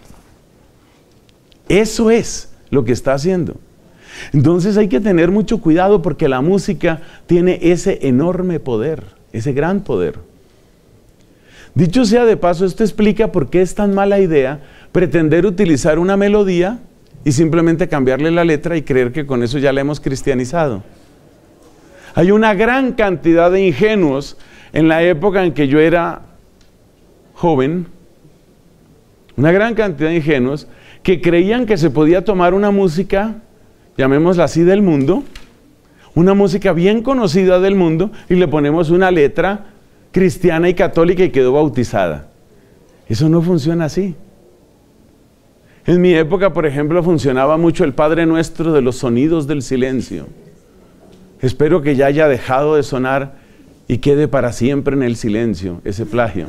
[SPEAKER 1] Eso es lo que está haciendo. Entonces hay que tener mucho cuidado porque la música tiene ese enorme poder, ese gran poder. Dicho sea de paso, esto explica por qué es tan mala idea pretender utilizar una melodía y simplemente cambiarle la letra y creer que con eso ya la hemos cristianizado. Hay una gran cantidad de ingenuos en la época en que yo era joven, una gran cantidad de ingenuos que creían que se podía tomar una música, llamémosla así, del mundo, una música bien conocida del mundo, y le ponemos una letra cristiana y católica y quedó bautizada. Eso no funciona así. En mi época, por ejemplo, funcionaba mucho el Padre Nuestro de los sonidos del silencio. Espero que ya haya dejado de sonar y quede para siempre en el silencio ese plagio.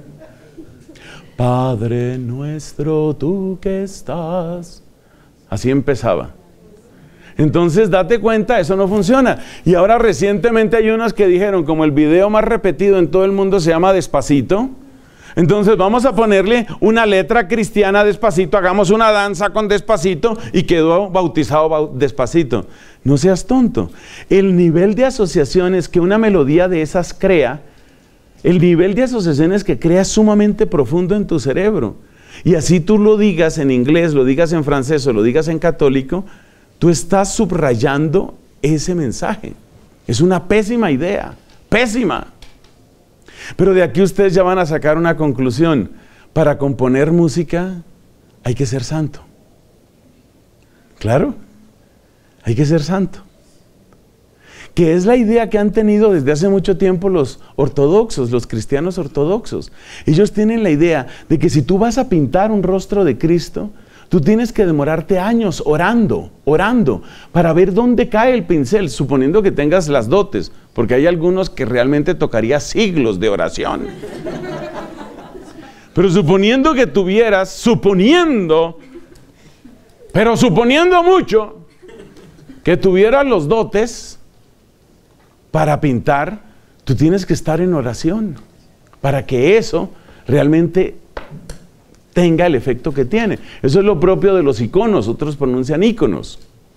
[SPEAKER 1] Padre Nuestro, tú que estás. Así empezaba. Entonces date cuenta, eso no funciona. Y ahora recientemente hay unos que dijeron, como el video más repetido en todo el mundo se llama Despacito, entonces vamos a ponerle una letra cristiana Despacito, hagamos una danza con Despacito y quedó bautizado Despacito. No seas tonto. El nivel de asociaciones que una melodía de esas crea, el nivel de asociaciones que crea es sumamente profundo en tu cerebro. Y así tú lo digas en inglés, lo digas en francés o lo digas en católico, tú estás subrayando ese mensaje. Es una pésima idea, pésima. Pero de aquí ustedes ya van a sacar una conclusión. Para componer música hay que ser santo. Claro, hay que ser santo. Que es la idea que han tenido desde hace mucho tiempo los ortodoxos, los cristianos ortodoxos. Ellos tienen la idea de que si tú vas a pintar un rostro de Cristo, tú tienes que demorarte años orando, orando, para ver dónde cae el pincel, suponiendo que tengas las dotes, porque hay algunos que realmente tocaría siglos de oración. Pero suponiendo que tuvieras, suponiendo, pero suponiendo mucho, que tuvieras los dotes para pintar, tú tienes que estar en oración, para que eso realmente tenga el efecto que tiene. Eso es lo propio de los iconos, otros pronuncian íconos.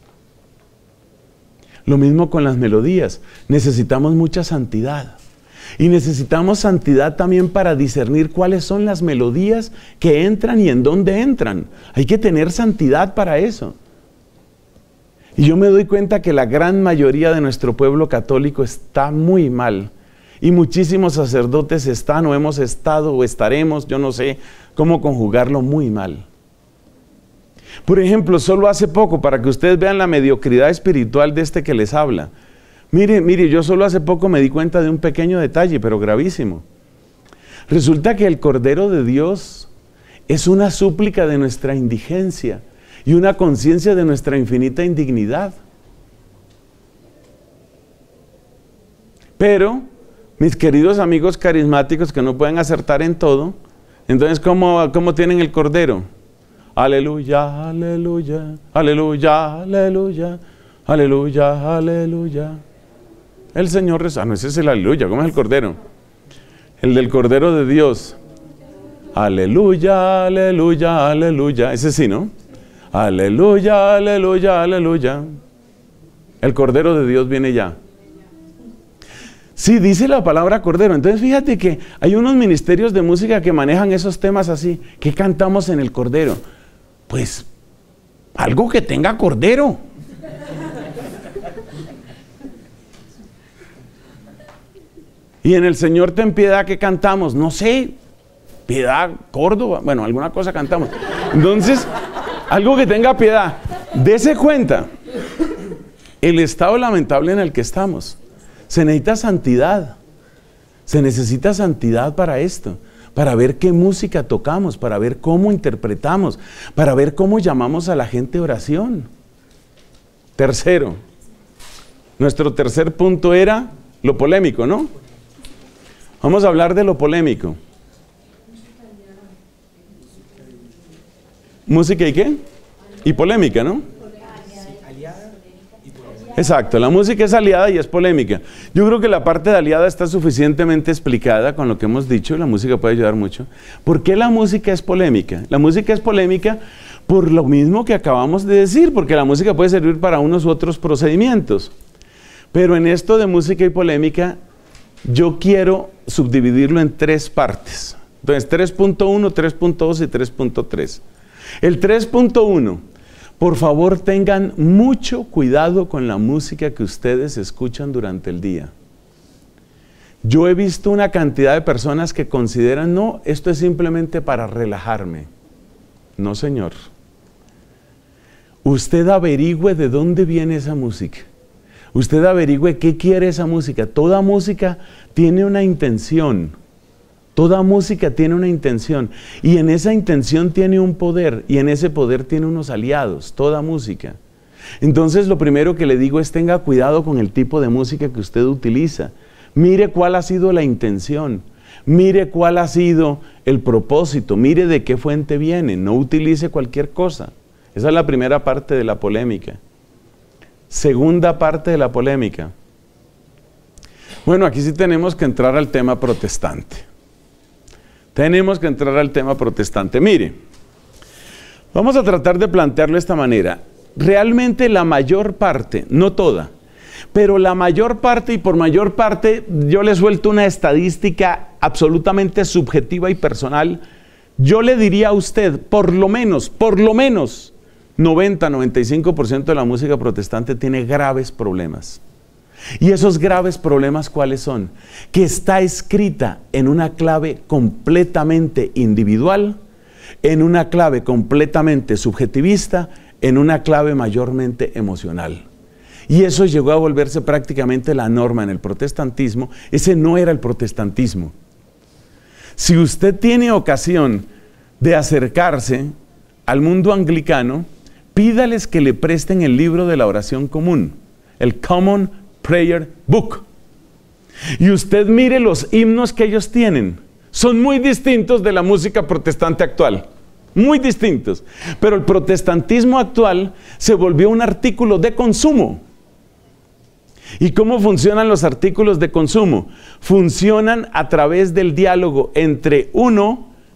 [SPEAKER 1] Lo mismo con las melodías. Necesitamos mucha santidad. Y necesitamos santidad también para discernir cuáles son las melodías que entran y en dónde entran. Hay que tener santidad para eso. Y yo me doy cuenta que la gran mayoría de nuestro pueblo católico está muy mal. Y muchísimos sacerdotes están o hemos estado o estaremos, yo no sé cómo conjugarlo, muy mal. Por ejemplo, solo hace poco, para que ustedes vean la mediocridad espiritual de este que les habla. Mire, mire, yo solo hace poco me di cuenta de un pequeño detalle, pero gravísimo. Resulta que el Cordero de Dios es una súplica de nuestra indigencia y una conciencia de nuestra infinita indignidad. Pero, mis queridos amigos carismáticos que no pueden acertar en todo, entonces, ¿cómo, cómo tienen el Cordero? Aleluya, aleluya, aleluya, aleluya, aleluya, aleluya. El Señor reza. Ah, no, ese es el aleluya. ¿Cómo es el Cordero? El del Cordero de Dios. Aleluya, aleluya, aleluya. Ese sí, ¿no? Aleluya, aleluya, aleluya. El Cordero de Dios viene ya. Sí, dice la palabra Cordero. Entonces fíjate que hay unos ministerios de música que manejan esos temas así. ¿Qué cantamos en el Cordero? Pues algo que tenga Cordero. Y en el Señor ten piedad, ¿qué cantamos? No sé, piedad, Córdoba, bueno, alguna cosa cantamos. Entonces, algo que tenga piedad. Dese cuenta el estado lamentable en el que estamos. Se necesita santidad. Se necesita santidad para esto, para ver qué música tocamos, para ver cómo interpretamos, para ver cómo llamamos a la gente a oración. Tercero, nuestro tercer punto era lo polémico, ¿no? Vamos a hablar de lo polémico. ¿Música y qué? Y polémica, ¿no? Exacto, la música es aliada y es polémica. Yo creo que la parte de aliada está suficientemente explicada con lo que hemos dicho. La música puede ayudar mucho. ¿Por qué la música es polémica? La música es polémica por lo mismo que acabamos de decir, porque la música puede servir para unos u otros procedimientos. Pero en esto de música y polémica, yo quiero subdividirlo en tres partes. Entonces, tres punto uno, tres punto dos y tres punto tres. El tres punto uno, por favor tengan mucho cuidado con la música que ustedes escuchan durante el día. Yo he visto una cantidad de personas que consideran, no, esto es simplemente para relajarme. No, señor. Usted averigüe de dónde viene esa música. Usted averigüe qué quiere esa música. Toda música tiene una intención. Toda música tiene una intención. Y en esa intención tiene un poder. Y en ese poder tiene unos aliados. Toda música. Entonces lo primero que le digo es tenga cuidado con el tipo de música que usted utiliza. Mire cuál ha sido la intención. Mire cuál ha sido el propósito. Mire de qué fuente viene. No utilice cualquier cosa. Esa es la primera parte de la polémica. Segunda parte de la polémica. Bueno, aquí sí tenemos que entrar al tema protestante. Tenemos que entrar al tema protestante. Mire, vamos a tratar de plantearlo de esta manera. Realmente la mayor parte, no toda, pero la mayor parte, y por mayor parte yo le suelto una estadística absolutamente subjetiva y personal, yo le diría a usted, por lo menos, por lo menos, noventa, noventa y cinco por ciento de la música protestante tiene graves problemas. Y esos graves problemas, ¿cuáles son? Que está escrita en una clave completamente individual, en una clave completamente subjetivista, en una clave mayormente emocional. Y eso llegó a volverse prácticamente la norma en el protestantismo. Ese no era el protestantismo. Si usted tiene ocasión de acercarse al mundo anglicano, pídales que le presten el libro de la oración común, el Common Prayer Book. Y usted mire los himnos que ellos tienen. Son muy distintos de la música protestante actual. Muy distintos. Pero el protestantismo actual se volvió un artículo de consumo. ¿Y cómo funcionan los artículos de consumo? Funcionan a través del diálogo entre uno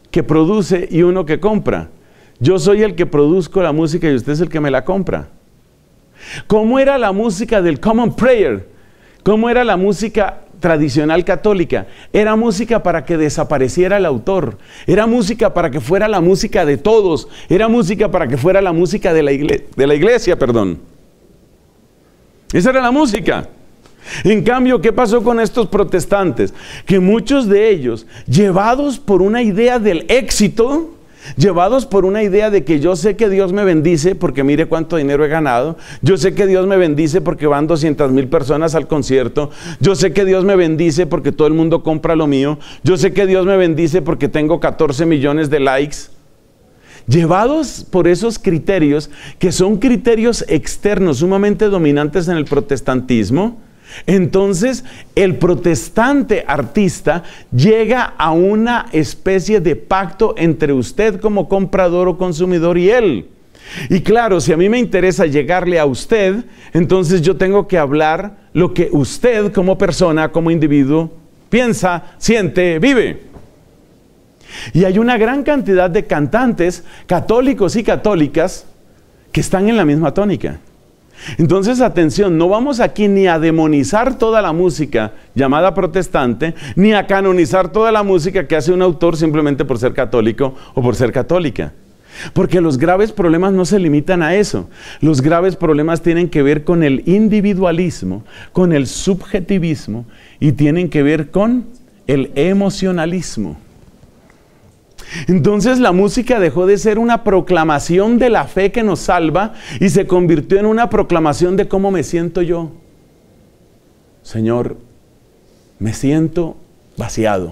[SPEAKER 1] que produce y uno que compra. Yo soy el que produzco la música y usted es el que me la compra. ¿Cómo era la música del Common Prayer? ¿Cómo era la música tradicional católica? Era música para que desapareciera el autor. Era música para que fuera la música de todos. Era música para que fuera la música de la iglesia, de la iglesia, perdón. Esa era la música. En cambio, ¿qué pasó con estos protestantes? Que muchos de ellos, llevados por una idea del éxito, llevados por una idea de que yo sé que Dios me bendice porque mire cuánto dinero he ganado, yo sé que Dios me bendice porque van doscientas mil personas al concierto, yo sé que Dios me bendice porque todo el mundo compra lo mío, yo sé que Dios me bendice porque tengo catorce millones de likes. Llevados por esos criterios, que son criterios externos sumamente dominantes en el protestantismo, entonces el protestante artista llega a una especie de pacto entre usted como comprador o consumidor y él. Y claro, si a mí me interesa llegarle a usted, entonces yo tengo que hablar lo que usted como persona, como individuo, piensa, siente, vive. Y hay una gran cantidad de cantantes católicos y católicas que están en la misma tónica. Entonces, atención, no vamos aquí ni a demonizar toda la música llamada protestante, ni a canonizar toda la música que hace un autor simplemente por ser católico o por ser católica. Porque los graves problemas no se limitan a eso. Los graves problemas tienen que ver con el individualismo, con el subjetivismo y tienen que ver con el emocionalismo. Entonces la música dejó de ser una proclamación de la fe que nos salva y se convirtió en una proclamación de cómo me siento yo. Señor, me siento vaciado.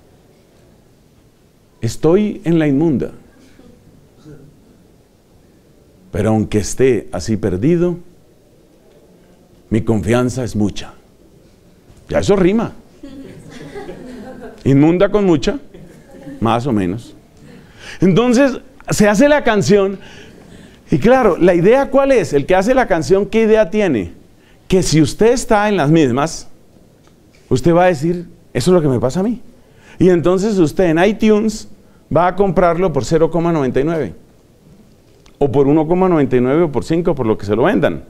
[SPEAKER 1] Estoy en la inmunda. Pero aunque esté así perdido, mi confianza es mucha. Ya eso rima. Inmunda con mucha. Más o menos. Entonces, se hace la canción. Y claro, ¿la idea cuál es? El que hace la canción, ¿qué idea tiene? Que si usted está en las mismas, usted va a decir, eso es lo que me pasa a mí. Y entonces usted en iTunes va a comprarlo por cero coma noventa y nueve. O por uno coma noventa y nueve o por cinco, por lo que se lo vendan.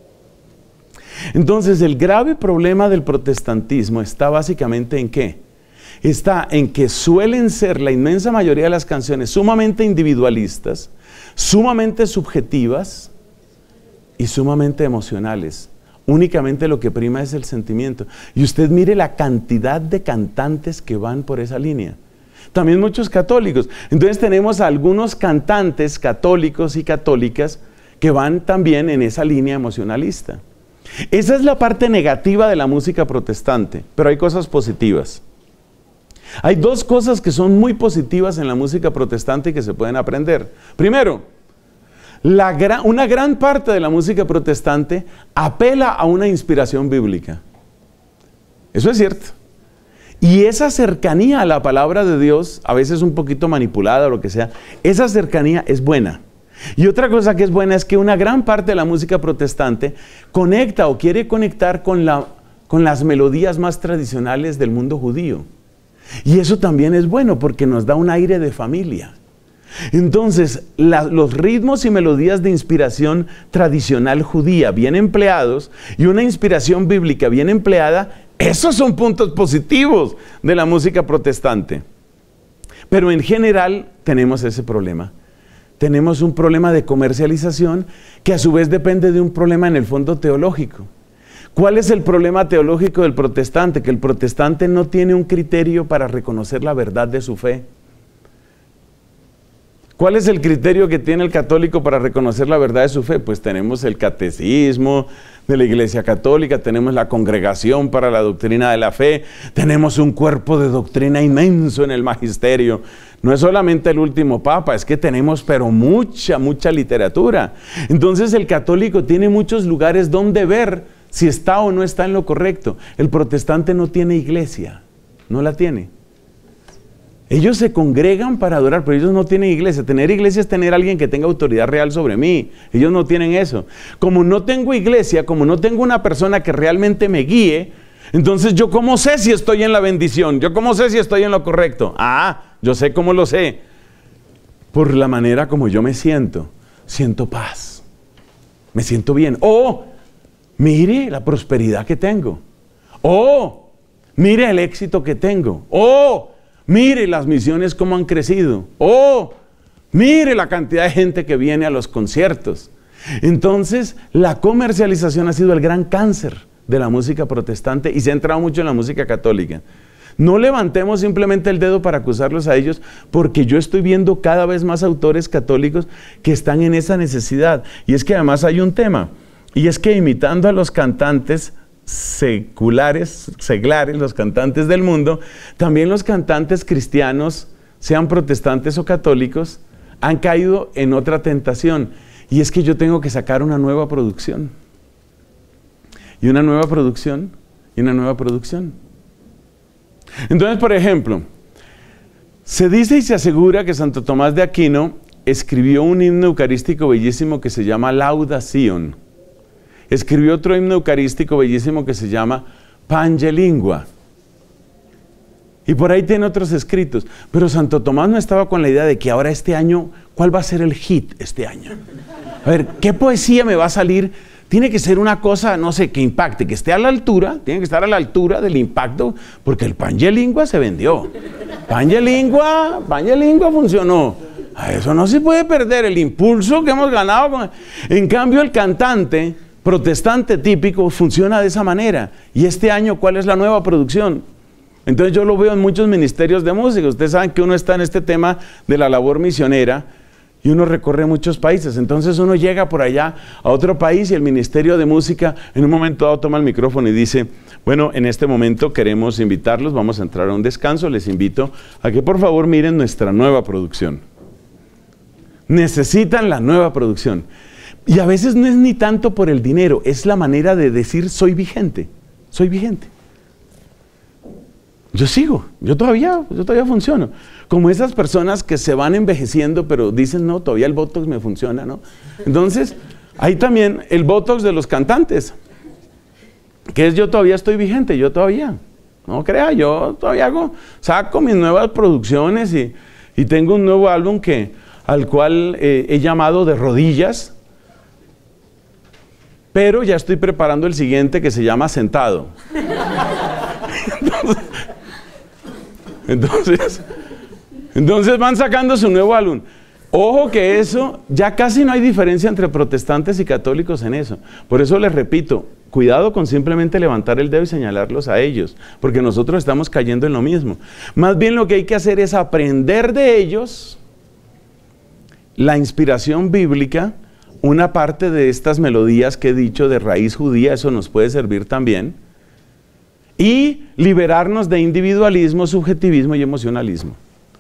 [SPEAKER 1] Entonces, el grave problema del protestantismo está básicamente en ¿qué? Está en que suelen ser la inmensa mayoría de las canciones sumamente individualistas, sumamente subjetivas y sumamente emocionales. Únicamente lo que prima es el sentimiento. Y usted mire la cantidad de cantantes que van por esa línea. También muchos católicos. Entonces tenemos a algunos cantantes católicos y católicas que van también en esa línea emocionalista. Esa es la parte negativa de la música protestante, pero hay cosas positivas. Hay dos cosas que son muy positivas en la música protestante y que se pueden aprender. Primero, la gran, una gran parte de la música protestante apela a una inspiración bíblica. Eso es cierto. Y esa cercanía a la palabra de Dios, a veces un poquito manipulada o lo que sea, esa cercanía es buena. Y otra cosa que es buena es que una gran parte de la música protestante conecta o quiere conectar con, la, con las melodías más tradicionales del mundo judío. Y eso también es bueno porque nos da un aire de familia. Entonces, la, los ritmos y melodías de inspiración tradicional judía bien empleados y una inspiración bíblica bien empleada, esos son puntos positivos de la música protestante. Pero en general tenemos ese problema. Tenemos un problema de comercialización que a su vez depende de un problema en el fondo teológico. ¿Cuál es el problema teológico del protestante? Que el protestante no tiene un criterio para reconocer la verdad de su fe. ¿Cuál es el criterio que tiene el católico para reconocer la verdad de su fe? Pues tenemos el catecismo de la Iglesia Católica, tenemos la Congregación para la Doctrina de la Fe, tenemos un cuerpo de doctrina inmenso en el magisterio. No es solamente el último papa, es que tenemos pero mucha, mucha literatura. Entonces el católico tiene muchos lugares donde ver si está o no está en lo correcto. El protestante no tiene iglesia, no la tiene. Ellos se congregan para adorar, pero ellos no tienen iglesia. Tener iglesia es tener a alguien que tenga autoridad real sobre mí. Ellos no tienen eso. Como no tengo iglesia, como no tengo una persona que realmente me guíe, entonces yo cómo sé si estoy en la bendición, yo cómo sé si estoy en lo correcto. Ah, Yo sé cómo lo sé. Por la manera como yo me siento. Siento paz. Me siento bien. Oh, mire la prosperidad que tengo. Oh, mire el éxito que tengo. Oh, mire las misiones cómo han crecido. Oh, mire la cantidad de gente que viene a los conciertos. Entonces, la comercialización ha sido el gran cáncer de la música protestante y se ha entrado mucho en la música católica. No levantemos simplemente el dedo para acusarlos a ellos, porque yo estoy viendo cada vez más autores católicos que están en esa necesidad. Y es que además hay un tema, y es que imitando a los cantantes seculares, seglares, los cantantes del mundo, también los cantantes cristianos, sean protestantes o católicos, han caído en otra tentación. Y es que yo tengo que sacar una nueva producción. Y una nueva producción, y una nueva producción. Entonces, por ejemplo, se dice y se asegura que Santo Tomás de Aquino escribió un himno eucarístico bellísimo que se llama Lauda Sion. Escribió otro himno eucarístico bellísimo que se llama Pange Lingua. Y por ahí tiene otros escritos. Pero Santo Tomás no estaba con la idea de que ahora este año, ¿cuál va a ser el hit este año? A ver, ¿qué poesía me va a salir? Tiene que ser una cosa, no sé, que impacte, que esté a la altura, tiene que estar a la altura del impacto, porque el Pange Lingua se vendió. Pange Lingua, Pange Lingua funcionó. A eso no se puede perder, el impulso que hemos ganado. Con... En cambio, el cantante protestante típico funciona de esa manera. Y este año, ¿cuál es la nueva producción? Entonces yo lo veo en muchos ministerios de música. Ustedes saben que uno está en este tema de la labor misionera y uno recorre muchos países. Entonces uno llega por allá a otro país y el Ministerio de Música en un momento dado toma el micrófono y dice: bueno, en este momento queremos invitarlos, vamos a entrar a un descanso, les invito a que por favor miren nuestra nueva producción. Necesitan la nueva producción. Y a veces no es ni tanto por el dinero, es la manera de decir soy vigente, soy vigente. Yo sigo, yo todavía, yo todavía funciono. Como esas personas que se van envejeciendo, pero dicen, no, todavía el Botox me funciona, ¿no? Entonces, hay también el Botox de los cantantes, que es yo todavía estoy vigente, yo todavía. No crea, yo todavía hago, saco mis nuevas producciones y, y tengo un nuevo álbum que, al cual eh, he llamado De Rodillas, pero ya estoy preparando el siguiente que se llama Sentado. Entonces, Entonces, entonces van sacando su nuevo álbum. Ojo que eso, ya casi no hay diferencia entre protestantes y católicos en eso. Por eso les repito, cuidado con simplemente levantar el dedo y señalarlos a ellos, porque nosotros estamos cayendo en lo mismo. Más bien lo que hay que hacer es aprender de ellos la inspiración bíblica, una parte de estas melodías que he dicho de raíz judía, eso nos puede servir también, y liberarnos de individualismo, subjetivismo y emocionalismo.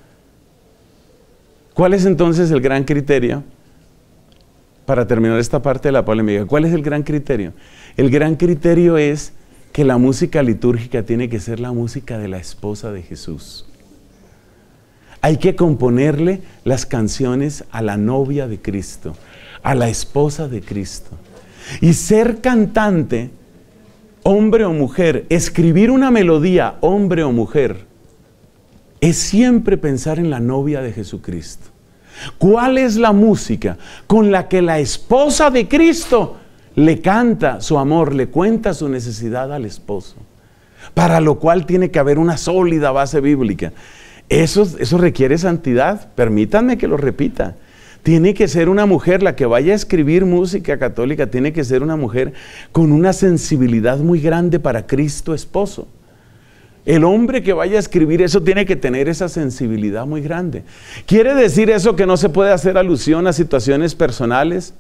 [SPEAKER 1] ¿Cuál es entonces el gran criterio? Para terminar esta parte de la polémica, ¿cuál es el gran criterio? El gran criterio es que la música litúrgica tiene que ser la música de la esposa de Jesús. Hay que componerle las canciones a la novia de Cristo, a la esposa de Cristo. Y ser cantante, hombre o mujer, escribir una melodía, hombre o mujer, es siempre pensar en la novia de Jesucristo. ¿Cuál es la música con la que la esposa de Cristo le canta su amor, le cuenta su necesidad al esposo? Para lo cual tiene que haber una sólida base bíblica. Eso, eso requiere santidad, permítanme que lo repita. Tiene que ser una mujer, la que vaya a escribir música católica, tiene que ser una mujer con una sensibilidad muy grande para Cristo esposo. El hombre que vaya a escribir eso tiene que tener esa sensibilidad muy grande. ¿Quiere decir eso que no se puede hacer alusión a situaciones personales?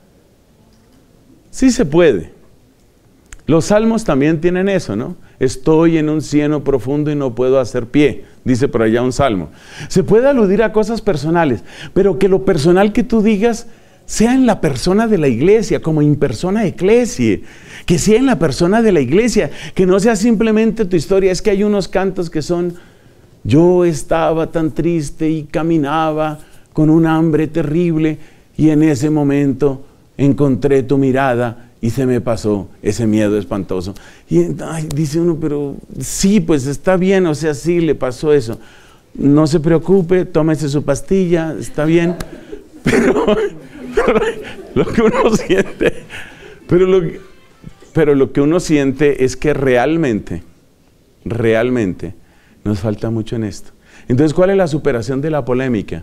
[SPEAKER 1] Sí se puede. Los salmos también tienen eso, ¿no? Estoy en un cieno profundo y no puedo hacer pie, dice por allá un salmo. Se puede aludir a cosas personales, pero que lo personal que tú digas sea en la persona de la iglesia, como in persona ecclesiae, que sea en la persona de la iglesia, que no sea simplemente tu historia. Es que hay unos cantos que son, yo estaba tan triste y caminaba con un hambre terrible y en ese momento encontré tu mirada y se me pasó ese miedo espantoso. Y ay, dice uno, pero sí, pues está bien, o sea, sí le pasó eso. no se preocupe, tómese su pastilla, está bien. Pero, pero lo que uno siente, pero lo, pero lo que uno siente es que realmente, realmente nos falta mucho en esto. Entonces, ¿cuál es la superación de la polémica?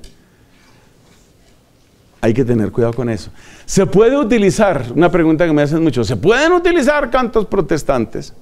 [SPEAKER 1] Hay que tener cuidado con eso. ¿Se puede utilizar, una pregunta que me hacen mucho, ¿se pueden utilizar cantos protestantes?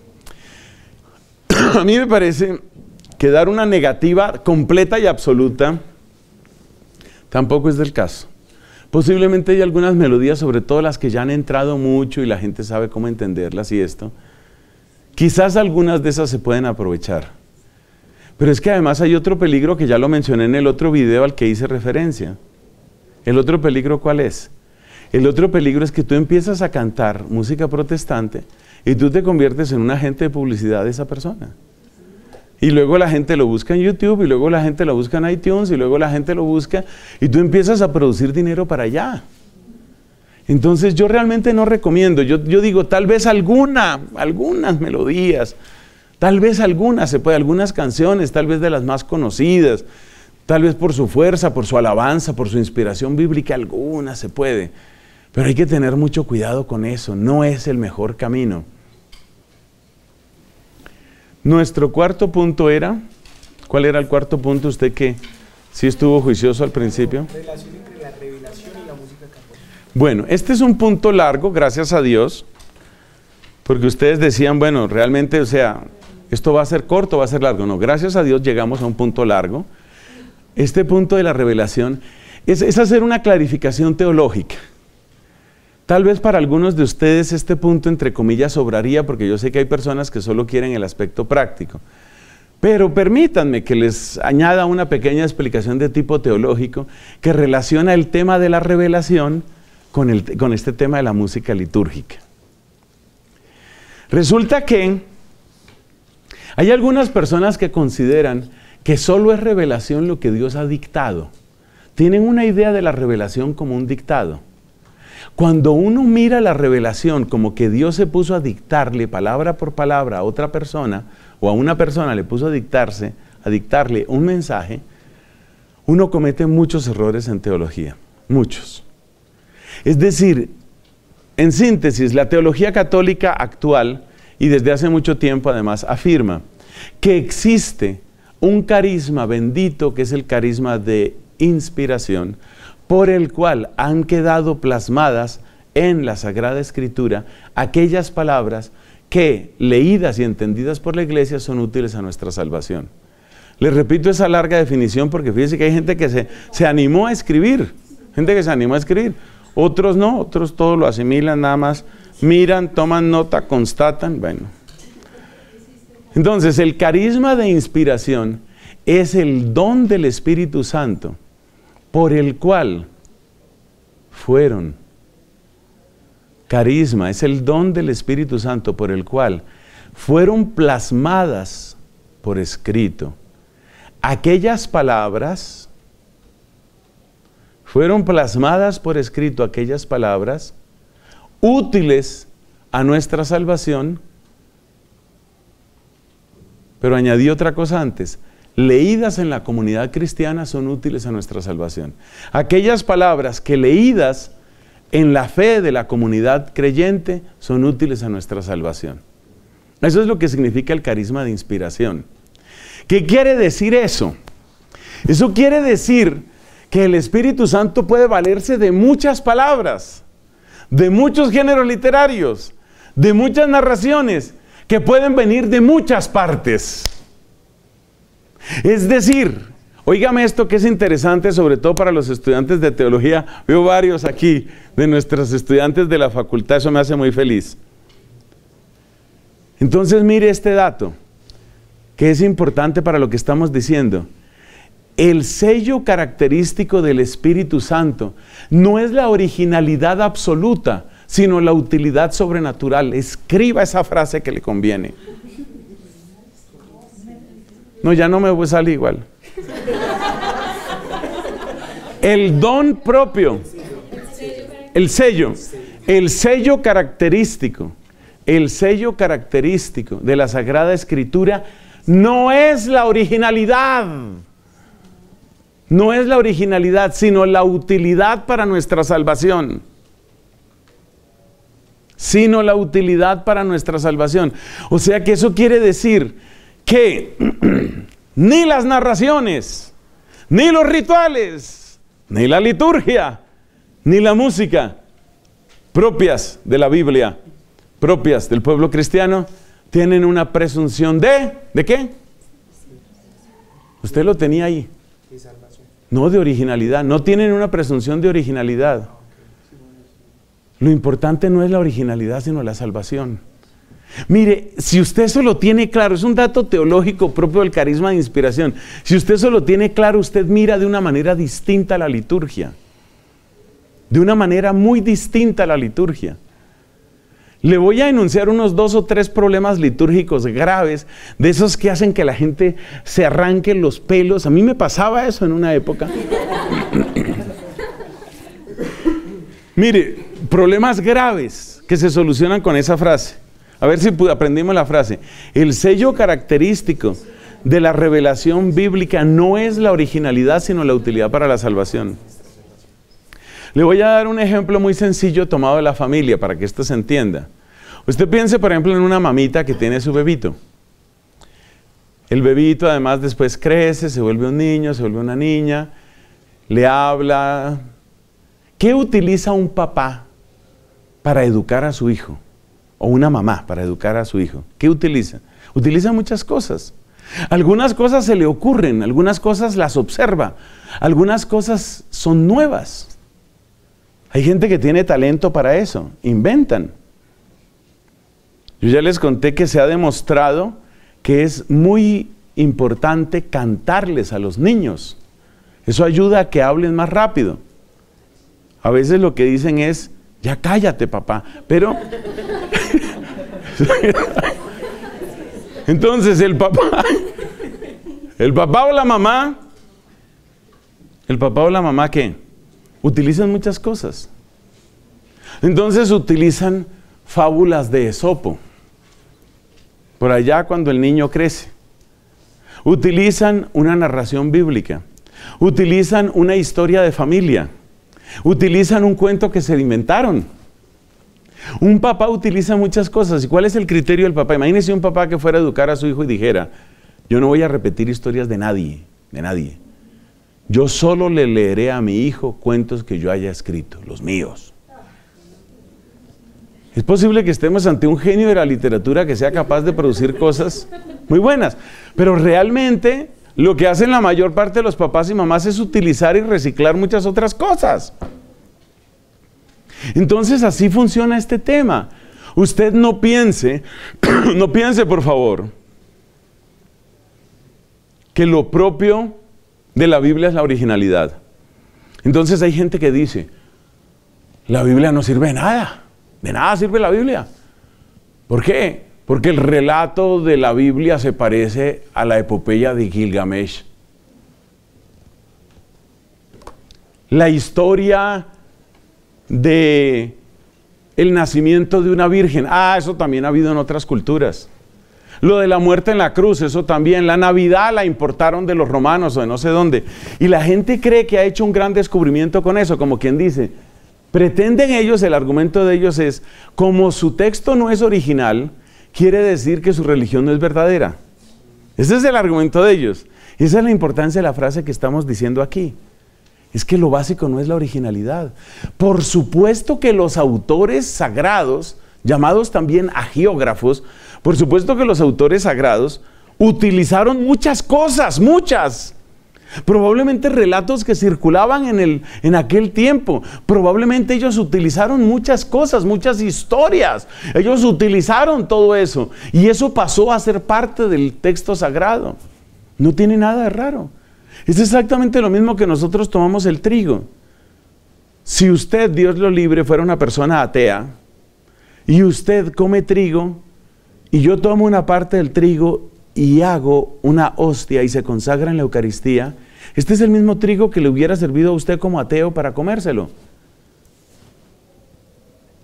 [SPEAKER 1] A mí me parece que dar una negativa completa y absoluta tampoco es del caso. Posiblemente hay algunas melodías, sobre todo las que ya han entrado mucho y la gente sabe cómo entenderlas y esto. Quizás algunas de esas se pueden aprovechar. Pero es que además hay otro peligro que ya lo mencioné en el otro video al que hice referencia. ¿El otro peligro cuál es? El otro peligro es que tú empiezas a cantar música protestante y tú te conviertes en un agente de publicidad de esa persona. Y luego la gente lo busca en YouTube, y luego la gente lo busca en iTunes, y luego la gente lo busca, y tú empiezas a producir dinero para allá. Entonces yo realmente no recomiendo, yo, yo digo, tal vez alguna, algunas melodías, tal vez algunas, se puede, algunas canciones, tal vez de las más conocidas, tal vez por su fuerza, por su alabanza, por su inspiración bíblica, algunas se puede. Pero hay que tener mucho cuidado con eso, no es el mejor camino. Nuestro cuarto punto era, ¿cuál era el cuarto punto? Usted que sí estuvo juicioso al principio.
[SPEAKER 2] Relación entre la revelación y la música católica.
[SPEAKER 1] Bueno, este es un punto largo, gracias a Dios, porque ustedes decían, bueno, realmente, o sea, esto va a ser corto, va a ser largo. No, gracias a Dios llegamos a un punto largo. Este punto de la revelación es, es hacer una clarificación teológica. Tal vez para algunos de ustedes este punto, entre comillas, sobraría, porque yo sé que hay personas que solo quieren el aspecto práctico. Pero permítanme que les añada una pequeña explicación de tipo teológico que relaciona el tema de la revelación con, el, con este tema de la música litúrgica. Resulta que hay algunas personas que consideran que solo es revelación lo que Dios ha dictado. Tienen una idea de la revelación como un dictado. Cuando uno mira la revelación como que Dios se puso a dictarle palabra por palabra a otra persona, o a una persona le puso a dictarse, a dictarle un mensaje, uno comete muchos errores en teología, muchos. Es decir, en síntesis, la teología católica actual, y desde hace mucho tiempo además, afirma que existe un carisma bendito que es el carisma de inspiración, por el cual han quedado plasmadas en la Sagrada Escritura aquellas palabras que, leídas y entendidas por la Iglesia, son útiles a nuestra salvación. Les repito esa larga definición porque fíjense que hay gente que se, se animó a escribir, gente que se animó a escribir, otros no, otros todo lo asimilan, nada más miran, toman nota, constatan, bueno. Entonces, el carisma de inspiración es el don del Espíritu Santo, por el cual fueron, carisma, es el don del Espíritu Santo por el cual fueron plasmadas por escrito aquellas palabras, fueron plasmadas por escrito aquellas palabras útiles a nuestra salvación, pero añadí otra cosa antes, leídas en la comunidad cristiana son útiles a nuestra salvación. Aquellas palabras que leídas en la fe de la comunidad creyente son útiles a nuestra salvación. Eso es lo que significa el carisma de inspiración. ¿Qué quiere decir eso? Eso quiere decir que el Espíritu Santo puede valerse de muchas palabras, de muchos géneros literarios, de muchas narraciones, que pueden venir de muchas partes. Es decir, óigame esto que es interesante, sobre todo para los estudiantes de teología. Veo varios aquí de nuestros estudiantes de la facultad, eso me hace muy feliz. Entonces mire este dato, que es importante para lo que estamos diciendo. El sello característico del Espíritu Santo no es la originalidad absoluta, sino la utilidad sobrenatural. Escriba esa frase que le conviene. No, ya no me sale igual. El don propio, el sello, el sello característico, el sello característico de la Sagrada Escritura no es la originalidad. No es la originalidad, sino la utilidad para nuestra salvación. Sino la utilidad para nuestra salvación. O sea que eso quiere decir que ni las narraciones, ni los rituales, ni la liturgia, ni la música propias de la Biblia, propias del pueblo cristiano, tienen una presunción de, ¿de qué? Usted lo tenía ahí. No de originalidad, no tienen una presunción de originalidad. Lo importante no es la originalidad, sino la salvación. Mire, si usted eso lo tiene claro, es un dato teológico propio del carisma de inspiración. Si usted eso lo tiene claro, usted mira de una manera distinta la liturgia. De una manera muy distinta a la liturgia. Le voy a enunciar unos dos o tres problemas litúrgicos graves, de esos que hacen que la gente se arranque los pelos. A mí me pasaba eso en una época. Mire, problemas graves que se solucionan con esa frase. A ver si aprendimos la frase. El sello característico de la revelación bíblica no es la originalidad, sino la utilidad para la salvación. Le voy a dar un ejemplo muy sencillo tomado de la familia para que esto se entienda. Usted piense, por ejemplo, en una mamita que tiene su bebito. El bebito además después crece, se vuelve un niño, se vuelve una niña, le habla. ¿Qué utiliza un papá para educar a su hijo? O una mamá para educar a su hijo. ¿Qué utiliza? Utiliza muchas cosas. Algunas cosas se le ocurren, algunas cosas las observa, algunas cosas son nuevas. Hay gente que tiene talento para eso, inventan. Yo ya les conté que se ha demostrado que es muy importante cantarles a los niños. Eso ayuda a que hablen más rápido. A veces lo que dicen es, ya cállate papá, pero... Entonces el papá, el papá o la mamá, el papá o la mamá ¿qué? Utilizan muchas cosas. Entonces utilizan fábulas de Esopo, por allá cuando el niño crece. Utilizan una narración bíblica, utilizan una historia de familia, utilizan un cuento que se inventaron. Un papá utiliza muchas cosas. ¿Y cuál es el criterio del papá? Imagínese un papá que fuera a educar a su hijo y dijera, yo no voy a repetir historias de nadie, de nadie. Yo solo le leeré a mi hijo cuentos que yo haya escrito, los míos. Es posible que estemos ante un genio de la literatura que sea capaz de producir cosas muy buenas, pero realmente lo que hacen la mayor parte de los papás y mamás es utilizar y reciclar muchas otras cosas. Entonces así funciona este tema. Usted no piense, no piense por favor, que lo propio de la Biblia es la originalidad. Entonces hay gente que dice, la Biblia no sirve de nada, de nada sirve la Biblia. ¿Por qué? Porque el relato de la Biblia se parece a la epopeya de Gilgamesh. La historia de el nacimiento de una virgen, ah, eso también ha habido en otras culturas. Lo de la muerte en la cruz, eso también. La Navidad la importaron de los romanos o de no sé dónde. Y la gente cree que ha hecho un gran descubrimiento con eso, como quien dice, pretenden ellos, el argumento de ellos es, como su texto no es original, quiere decir que su religión no es verdadera. Ese es el argumento de ellos. Y esa es la importancia de la frase que estamos diciendo aquí. Es que lo básico no es la originalidad. Por supuesto que los autores sagrados, llamados también agiógrafos, por supuesto que los autores sagrados utilizaron muchas cosas, muchas. Probablemente relatos que circulaban en, el, en aquel tiempo. Probablemente ellos utilizaron muchas cosas, muchas historias. Ellos utilizaron todo eso. Y eso pasó a ser parte del texto sagrado. No tiene nada de raro. Es exactamente lo mismo que nosotros tomamos el trigo. Si usted, Dios lo libre, fuera una persona atea, y usted come trigo, y yo tomo una parte del trigo y hago una hostia y se consagra en la Eucaristía, este es el mismo trigo que le hubiera servido a usted como ateo para comérselo.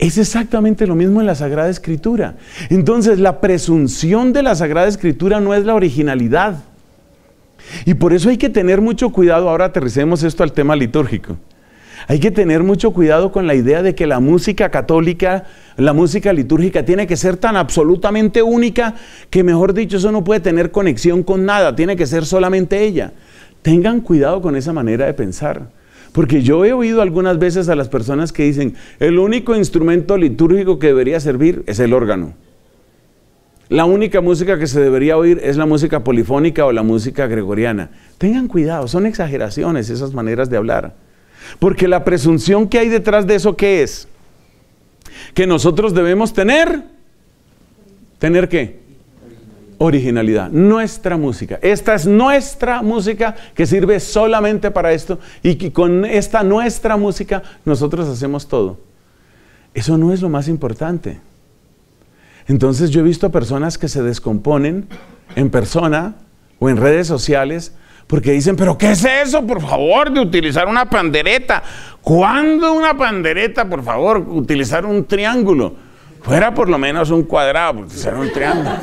[SPEAKER 1] Es exactamente lo mismo en la Sagrada Escritura. Entonces, la presunción de la Sagrada Escritura no es la originalidad. Y por eso hay que tener mucho cuidado. Ahora aterricemos esto al tema litúrgico. Hay que tener mucho cuidado con la idea de que la música católica, la música litúrgica tiene que ser tan absolutamente única que, mejor dicho, eso no puede tener conexión con nada, tiene que ser solamente ella. Tengan cuidado con esa manera de pensar, porque yo he oído algunas veces a las personas que dicen, el único instrumento litúrgico que debería servir es el órgano. La única música que se debería oír es la música polifónica o la música gregoriana. Tengan cuidado, son exageraciones esas maneras de hablar. Porque la presunción que hay detrás de eso, ¿qué es? Que nosotros debemos tener, ¿tener qué? Originalidad, nuestra música. Esta es nuestra música que sirve solamente para esto y que con esta nuestra música nosotros hacemos todo. Eso no es lo más importante. Entonces yo he visto personas que se descomponen en persona o en redes sociales porque dicen, pero ¿qué es eso, por favor, de utilizar una pandereta? ¿Cuándo una pandereta, por favor, utilizar un triángulo? Fuera por lo menos un cuadrado, utilizar un triángulo.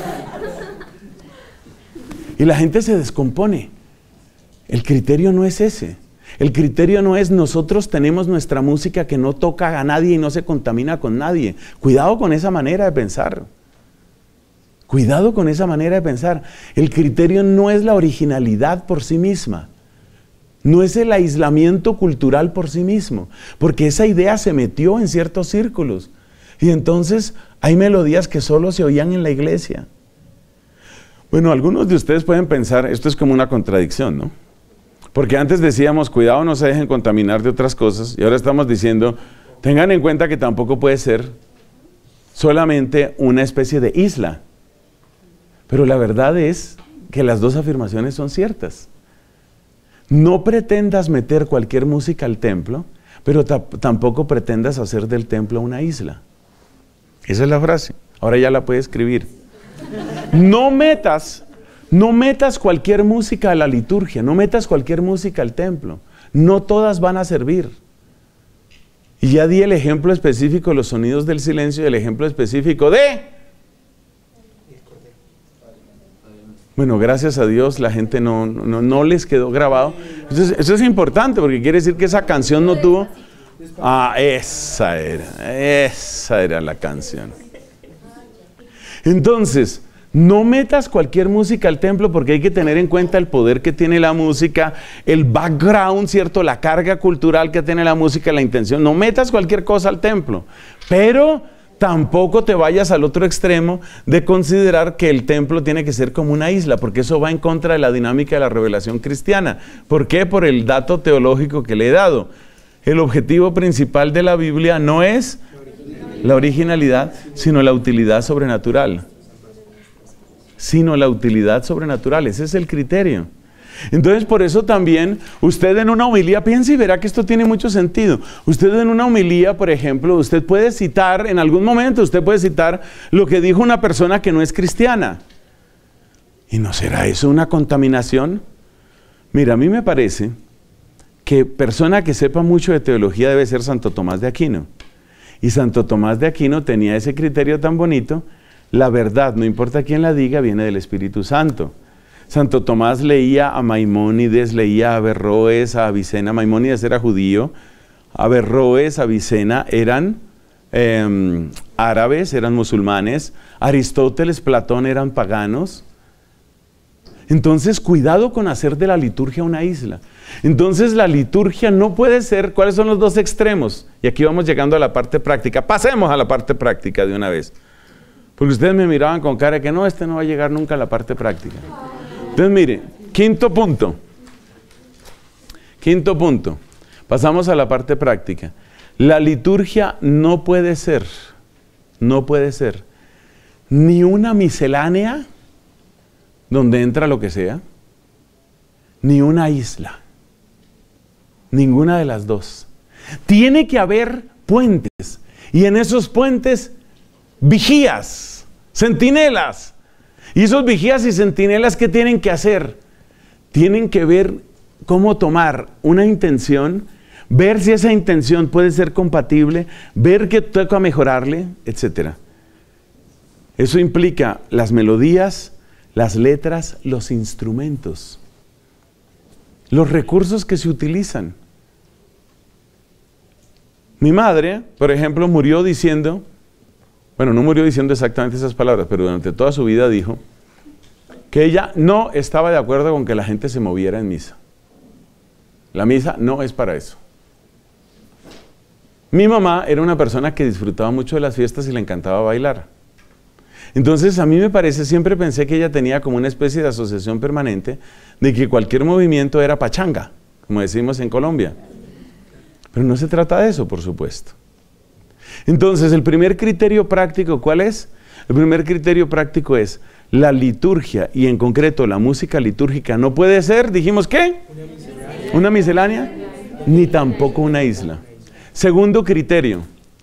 [SPEAKER 1] Y la gente se descompone. El criterio no es ese. El criterio no es nosotros tenemos nuestra música que no toca a nadie y no se contamina con nadie. Cuidado con esa manera de pensar. Cuidado con esa manera de pensar. El criterio no es la originalidad por sí misma. No es el aislamiento cultural por sí mismo. Porque esa idea se metió en ciertos círculos. Y entonces hay melodías que solo se oían en la iglesia. Bueno, algunos de ustedes pueden pensar, esto es como una contradicción, ¿no? Porque antes decíamos, cuidado, no se dejen contaminar de otras cosas. Y ahora estamos diciendo, tengan en cuenta que tampoco puede ser solamente una especie de isla. Pero la verdad es que las dos afirmaciones son ciertas. No pretendas meter cualquier música al templo, pero tampoco pretendas hacer del templo una isla. Esa es la frase. Ahora ya la puede escribir. No metas, no metas cualquier música a la liturgia, no metas cualquier música al templo. No todas van a servir. Y ya di el ejemplo específico de los sonidos del silencio y el ejemplo específico de... Bueno, gracias a Dios la gente no, no, no les quedó grabado. Entonces, eso es importante porque quiere decir que esa canción no tuvo... Ah, esa era, esa era la canción. Entonces, no metas cualquier música al templo porque hay que tener en cuenta el poder que tiene la música, el background, ¿cierto? La carga cultural que tiene la música, la intención. No metas cualquier cosa al templo, pero tampoco te vayas al otro extremo de considerar que el templo tiene que ser como una isla, porque eso va en contra de la dinámica de la revelación cristiana. ¿Por qué? Por el dato teológico que le he dado. El objetivo principal de la Biblia no es la originalidad, sino la utilidad sobrenatural. Sino la utilidad sobrenatural, ese es el criterio. Entonces, por eso también, usted en una homilía, piense y verá que esto tiene mucho sentido. Usted en una homilía, por ejemplo, usted puede citar, en algún momento, usted puede citar lo que dijo una persona que no es cristiana. ¿Y no será eso una contaminación? Mira, a mí me parece que persona que sepa mucho de teología debe ser Santo Tomás de Aquino. Y Santo Tomás de Aquino tenía ese criterio tan bonito: la verdad, no importa quién la diga, viene del Espíritu Santo. Santo Tomás leía a Maimónides, leía a Averroes, a Avicena. Maimónides era judío, Averroes, Avicena eran eh, árabes, eran musulmanes. Aristóteles, Platón eran paganos. Entonces, cuidado con hacer de la liturgia una isla. Entonces, la liturgia no puede ser... ¿Cuáles son los dos extremos? Y aquí vamos llegando a la parte práctica. Pasemos a la parte práctica de una vez. Porque ustedes me miraban con cara de que no, este no va a llegar nunca a la parte práctica. Entonces, mire, quinto punto. Quinto punto. Pasamos a la parte práctica. La liturgia no puede ser, no puede ser ni una miscelánea donde entra lo que sea, ni una isla. Ninguna de las dos. Tiene que haber puentes. Y en esos puentes, vigías, centinelas. Y esos vigías y centinelas, ¿qué tienen que hacer? Tienen que ver cómo tomar una intención ver si esa intención puede ser compatible, ver qué toca mejorarle, etcétera. Eso implica las melodías, las letras, los instrumentos, los recursos que se utilizan. Mi madre, por ejemplo, murió diciendo, bueno, no murió diciendo exactamente esas palabras, pero durante toda su vida dijo que ella no estaba de acuerdo con que la gente se moviera en misa. La misa no es para eso. Mi mamá era una persona que disfrutaba mucho de las fiestas y le encantaba bailar. Entonces a mí me parece, siempre pensé que ella tenía como una especie de asociación permanente de que cualquier movimiento era pachanga, como decimos en Colombia. Pero no se trata de eso, por supuesto. Entonces, el primer criterio práctico, ¿cuál es? El primer criterio práctico es la liturgia, y en concreto la música litúrgica no puede ser, dijimos, ¿qué? Una miscelánea. Una miscelánea, ni tampoco una isla. Segundo criterio,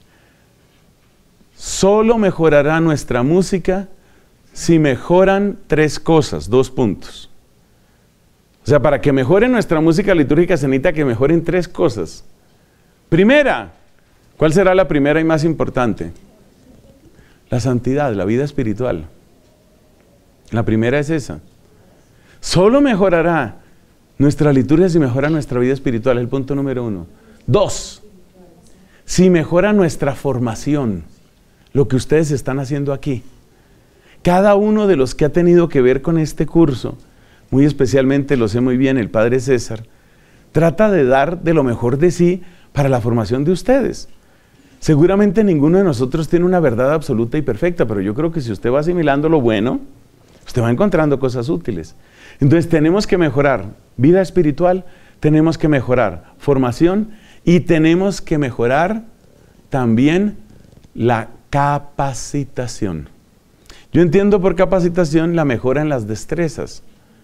[SPEAKER 1] solo mejorará nuestra música si mejoran tres cosas, dos puntos. O sea, para que mejore nuestra música litúrgica se necesita que mejoren tres cosas. Primera, ¿cuál será la primera y más importante? La santidad, la vida espiritual. La primera es esa. Solo mejorará nuestra liturgia si mejora nuestra vida espiritual, es el punto número uno. Dos, si mejora nuestra formación, lo que ustedes están haciendo aquí. Cada uno de los que ha tenido que ver con este curso, muy especialmente, lo sé muy bien, el Padre César, trata de dar de lo mejor de sí para la formación de ustedes. Seguramente ninguno de nosotros tiene una verdad absoluta y perfecta, pero yo creo que si usted va asimilando lo bueno, usted va encontrando cosas útiles. Entonces tenemos que mejorar vida espiritual, tenemos que mejorar formación y tenemos que mejorar también la capacitación. Yo entiendo por capacitación la mejora en las destrezas.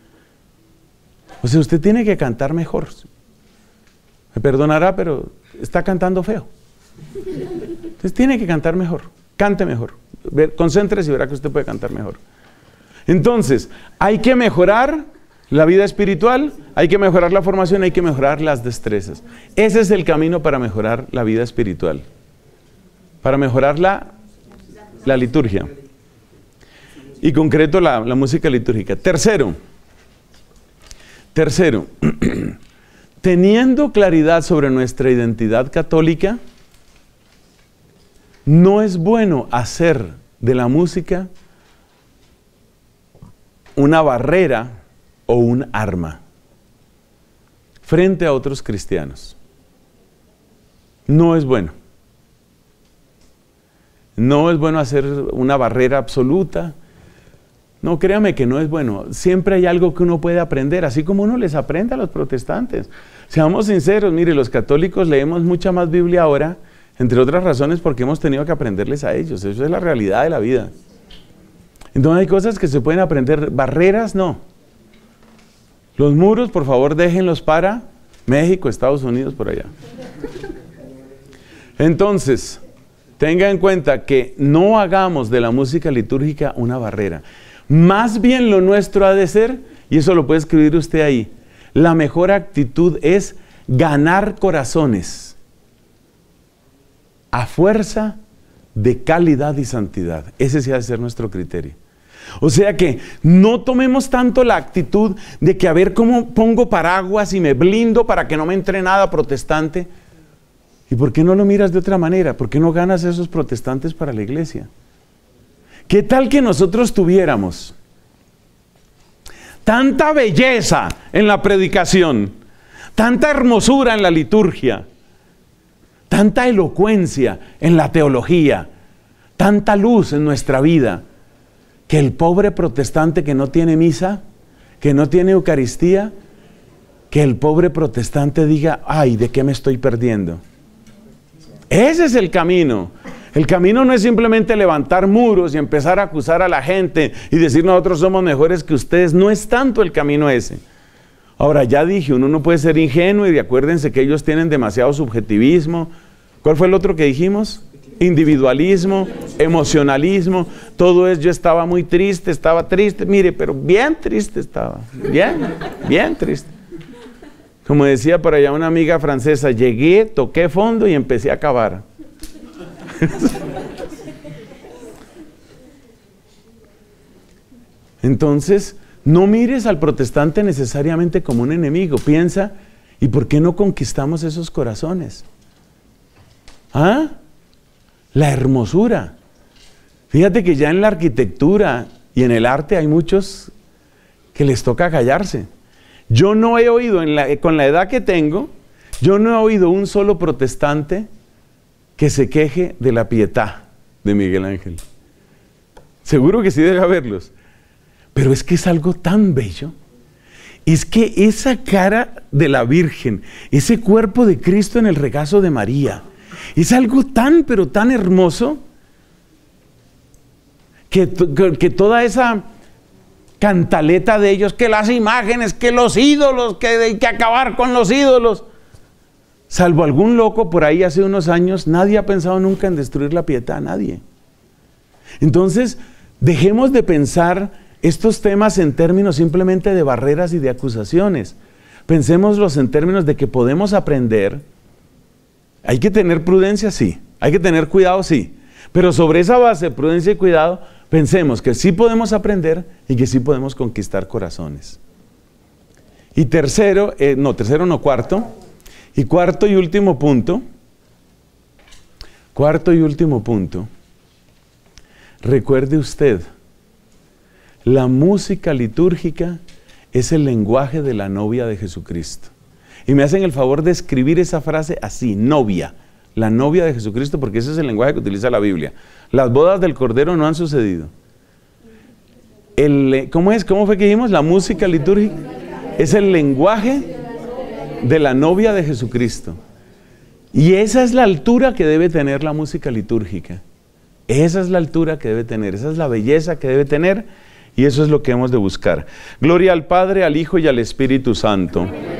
[SPEAKER 1] O sea, usted tiene que cantar mejor. Me perdonará, pero está cantando feo. Entonces tiene que cantar mejor, cante mejor. Concéntrese y verá que usted puede cantar mejor. Entonces, hay que mejorar la vida espiritual, hay que mejorar la formación, hay que mejorar las destrezas. Ese es el camino para mejorar la vida espiritual. Para mejorar la, la liturgia. Y concreto la, la música litúrgica. Tercero, tercero, teniendo claridad sobre nuestra identidad católica, no es bueno hacer de la música una barrera o un arma frente a otros cristianos. No es bueno. No es bueno hacer una barrera absoluta. No, créame que no es bueno. Siempre hay algo que uno puede aprender, así como uno les aprende a los protestantes. Seamos sinceros, mire, los católicos leemos mucha más Biblia ahora, entre otras razones porque hemos tenido que aprenderles a ellos. Eso es la realidad de la vida. Entonces hay cosas que se pueden aprender, barreras no. Los muros, por favor, déjenlos para México, Estados Unidos, por allá. Entonces, tenga en cuenta que no hagamos de la música litúrgica una barrera. Más bien lo nuestro ha de ser, y eso lo puede escribir usted ahí, la mejor actitud es ganar corazones a fuerza de calidad y santidad. Ese sí ha de ser nuestro criterio. O sea que no tomemos tanto la actitud de que a ver cómo pongo paraguas y me blindo para que no me entre nada protestante. ¿Y por qué no lo miras de otra manera? ¿Por qué no ganas a esos protestantes para la iglesia? ¿Qué tal que nosotros tuviéramos tanta belleza en la predicación, tanta hermosura en la liturgia, tanta elocuencia en la teología, tanta luz en nuestra vida, que el pobre protestante que no tiene misa, que no tiene Eucaristía, que el pobre protestante diga, ay, ¿de qué me estoy perdiendo? Ese es el camino. El camino no es simplemente levantar muros y empezar a acusar a la gente y decir nosotros somos mejores que ustedes. No es tanto el camino ese. Ahora, ya dije, uno no puede ser ingenuo y acuérdense que ellos tienen demasiado subjetivismo. ¿Cuál fue el otro que dijimos? Individualismo, emocionalismo, todo es, yo estaba muy triste, estaba triste, mire, pero bien triste estaba, bien, bien triste. Como decía por allá una amiga francesa, llegué, toqué fondo y empecé a cavar. Entonces, no mires al protestante necesariamente como un enemigo. Piensa, ¿y por qué no conquistamos esos corazones? ¿Ah? La hermosura. Fíjate que ya en la arquitectura y en el arte hay muchos que les toca callarse. Yo no he oído, en la, con la edad que tengo, yo no he oído un solo protestante que se queje de la Pietà de Miguel Ángel. Seguro que sí debe haberlos. Pero es que es algo tan bello. Es que esa cara de la Virgen, ese cuerpo de Cristo en el regazo de María, es algo tan, pero tan hermoso, que, que, que toda esa cantaleta de ellos, que las imágenes, que los ídolos, que hay que acabar con los ídolos. Salvo algún loco por ahí hace unos años, nadie ha pensado nunca en destruir la Pietà, nadie. Entonces, dejemos de pensar estos temas en términos simplemente de barreras y de acusaciones. Pensémoslos en términos de que podemos aprender. Hay que tener prudencia, sí. Hay que tener cuidado, sí. Pero sobre esa base de prudencia y cuidado, pensemos que sí podemos aprender y que sí podemos conquistar corazones. Y tercero, eh, no, tercero no, cuarto. Y cuarto y último punto. Cuarto y último punto. Recuerde usted, la música litúrgica es el lenguaje de la novia de Jesucristo. Y me hacen el favor de escribir esa frase así, novia, la novia de Jesucristo, porque ese es el lenguaje que utiliza la Biblia. Las bodas del Cordero no han sucedido. El, ¿cómo es? ¿Cómo fue que dijimos? La música litúrgica es el lenguaje de la novia de Jesucristo. Y esa es la altura que debe tener la música litúrgica. Esa es la altura que debe tener, esa es la belleza que debe tener, y eso es lo que hemos de buscar. Gloria al Padre, al Hijo y al Espíritu Santo.